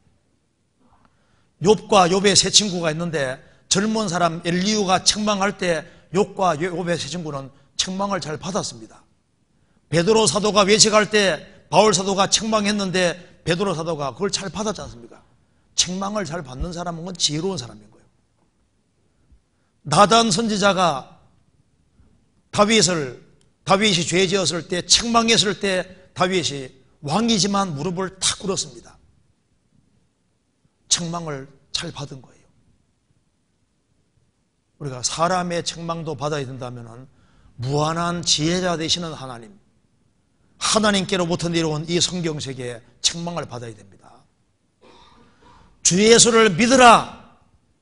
욥과 욥의 세 친구가 있는데, 젊은 사람 엘리후가 책망할 때 욥과 욥의 세 친구는 책망을 잘 받았습니다. 베드로 사도가 외식할 때 바울 사도가 책망했는데 베드로 사도가 그걸 잘 받았지 않습니까? 책망을 잘 받는 사람은 지혜로운 사람인 거예요. 나단 선지자가 다윗이 죄 지었을 때, 책망했을 때 다윗이 왕이지만 무릎을 탁 꿇었습니다. 책망을 잘 받은 거예요. 우리가 사람의 책망도 받아야 된다면 무한한 지혜자 되시는 하나님께로부터 내려온 이 성경책에 책망을 받아야 됩니다. 주 예수를 믿으라.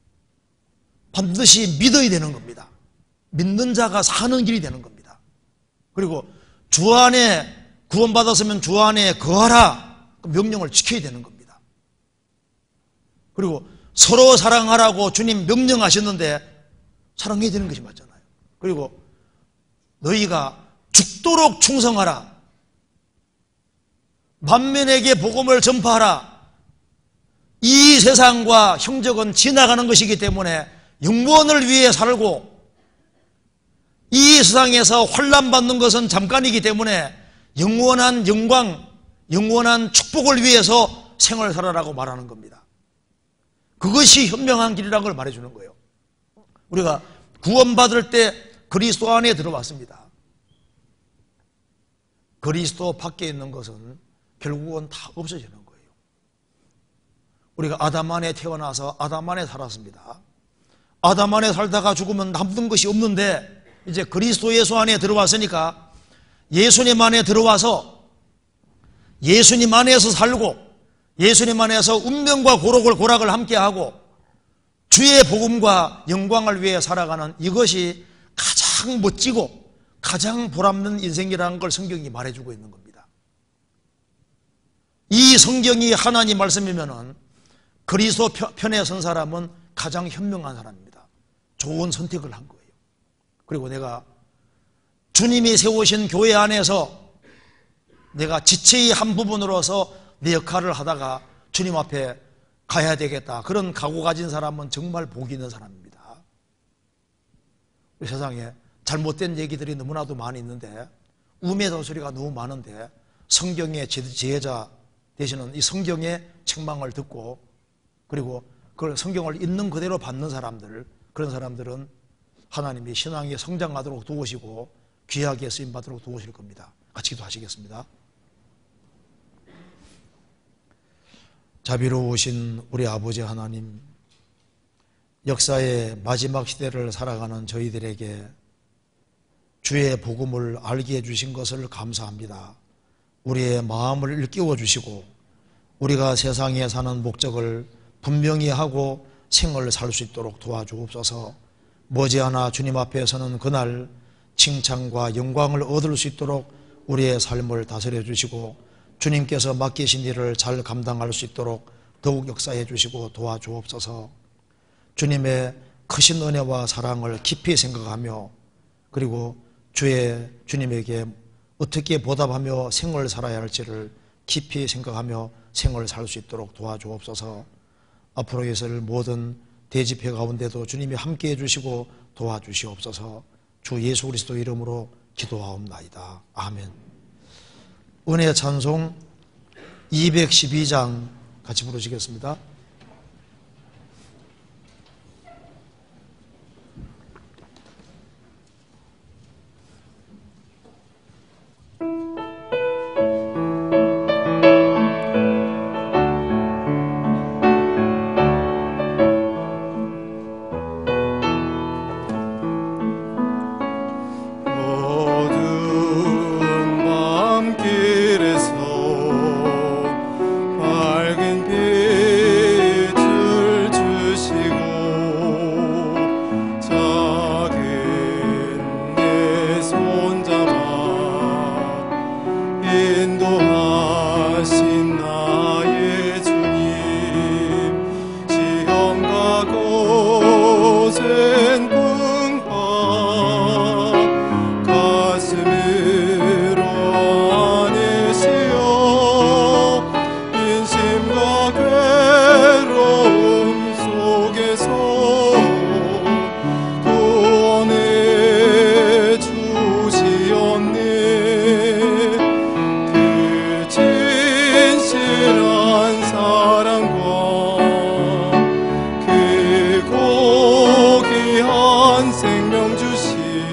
반드시 믿어야 되는 겁니다. 믿는 자가 사는 길이 되는 겁니다. 그리고 주 안에 구원받았으면 주 안에 거하라. 그 명령을 지켜야 되는 겁니다. 그리고 서로 사랑하라고 주님 명령하셨는데 사랑해야 되는 것이 맞잖아요. 그리고 너희가 죽도록 충성하라. 만민에게 복음을 전파하라. 이 세상과 형적은 지나가는 것이기 때문에 영원을 위해 살고, 이 세상에서 환난받는 것은 잠깐이기 때문에 영원한 영광, 영원한 축복을 위해서 생을 살아라고 말하는 겁니다. 그것이 현명한 길이라는 걸 말해주는 거예요. 우리가 구원받을 때 그리스도 안에 들어왔습니다. 그리스도 밖에 있는 것은 결국은 다 없어지는 거예요. 우리가 아담 안에 태어나서 아담 안에 살았습니다. 아담 안에 살다가 죽으면 남는 것이 없는데, 이제 그리스도 예수 안에 들어왔으니까 예수님 안에 들어와서 예수님 안에서 살고, 예수님 안에서 운명과 고락을 함께하고 주의 복음과 영광을 위해 살아가는, 이것이 가장 멋지고 가장 보람있는 인생이라는 걸 성경이 말해주고 있는 겁니다. 이 성경이 하나님 말씀이면은 그리스도 편에 선 사람은 가장 현명한 사람입니다. 좋은 선택을 한 거예요. 그리고 내가 주님이 세우신 교회 안에서 내가 지체의 한 부분으로서 내 역할을 하다가 주님 앞에 가야 되겠다, 그런 각오 가진 사람은 정말 복이 있는 사람입니다. 우리 세상에 잘못된 얘기들이 너무나도 많이 있는데, 우매도 소리가 너무 많은데, 성경의 지혜자 되시는 이 성경의 책망을 듣고, 그리고 그걸 성경을 있는 그대로 받는 사람들, 그런 사람들은 하나님이 신앙이 성장하도록 도우시고 귀하게 쓰임받도록 도우실 겁니다. 같이 기도하시겠습니다. 자비로우신 우리 아버지 하나님, 역사의 마지막 시대를 살아가는 저희들에게 주의 복음을 알게 해주신 것을 감사합니다. 우리의 마음을 일깨워 주시고 우리가 세상에 사는 목적을 분명히 하고 생을 살 수 있도록 도와주옵소서. 머지않아 주님 앞에 서는 그날 칭찬과 영광을 얻을 수 있도록 우리의 삶을 다스려 주시고 주님께서 맡기신 일을 잘 감당할 수 있도록 더욱 역사해 주시고 도와주옵소서. 주님의 크신 은혜와 사랑을 깊이 생각하며, 그리고 주님에게 어떻게 보답하며 생을 살아야 할지를 깊이 생각하며 생을 살 수 있도록 도와주옵소서. 앞으로 있을 모든 대집회 가운데도 주님이 함께해 주시고 도와주시옵소서. 주 예수 그리스도 이름으로 기도하옵나이다. 아멘. 은혜 찬송 212장 같이 부르시겠습니다.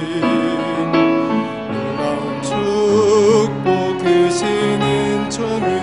축복 크시는 주님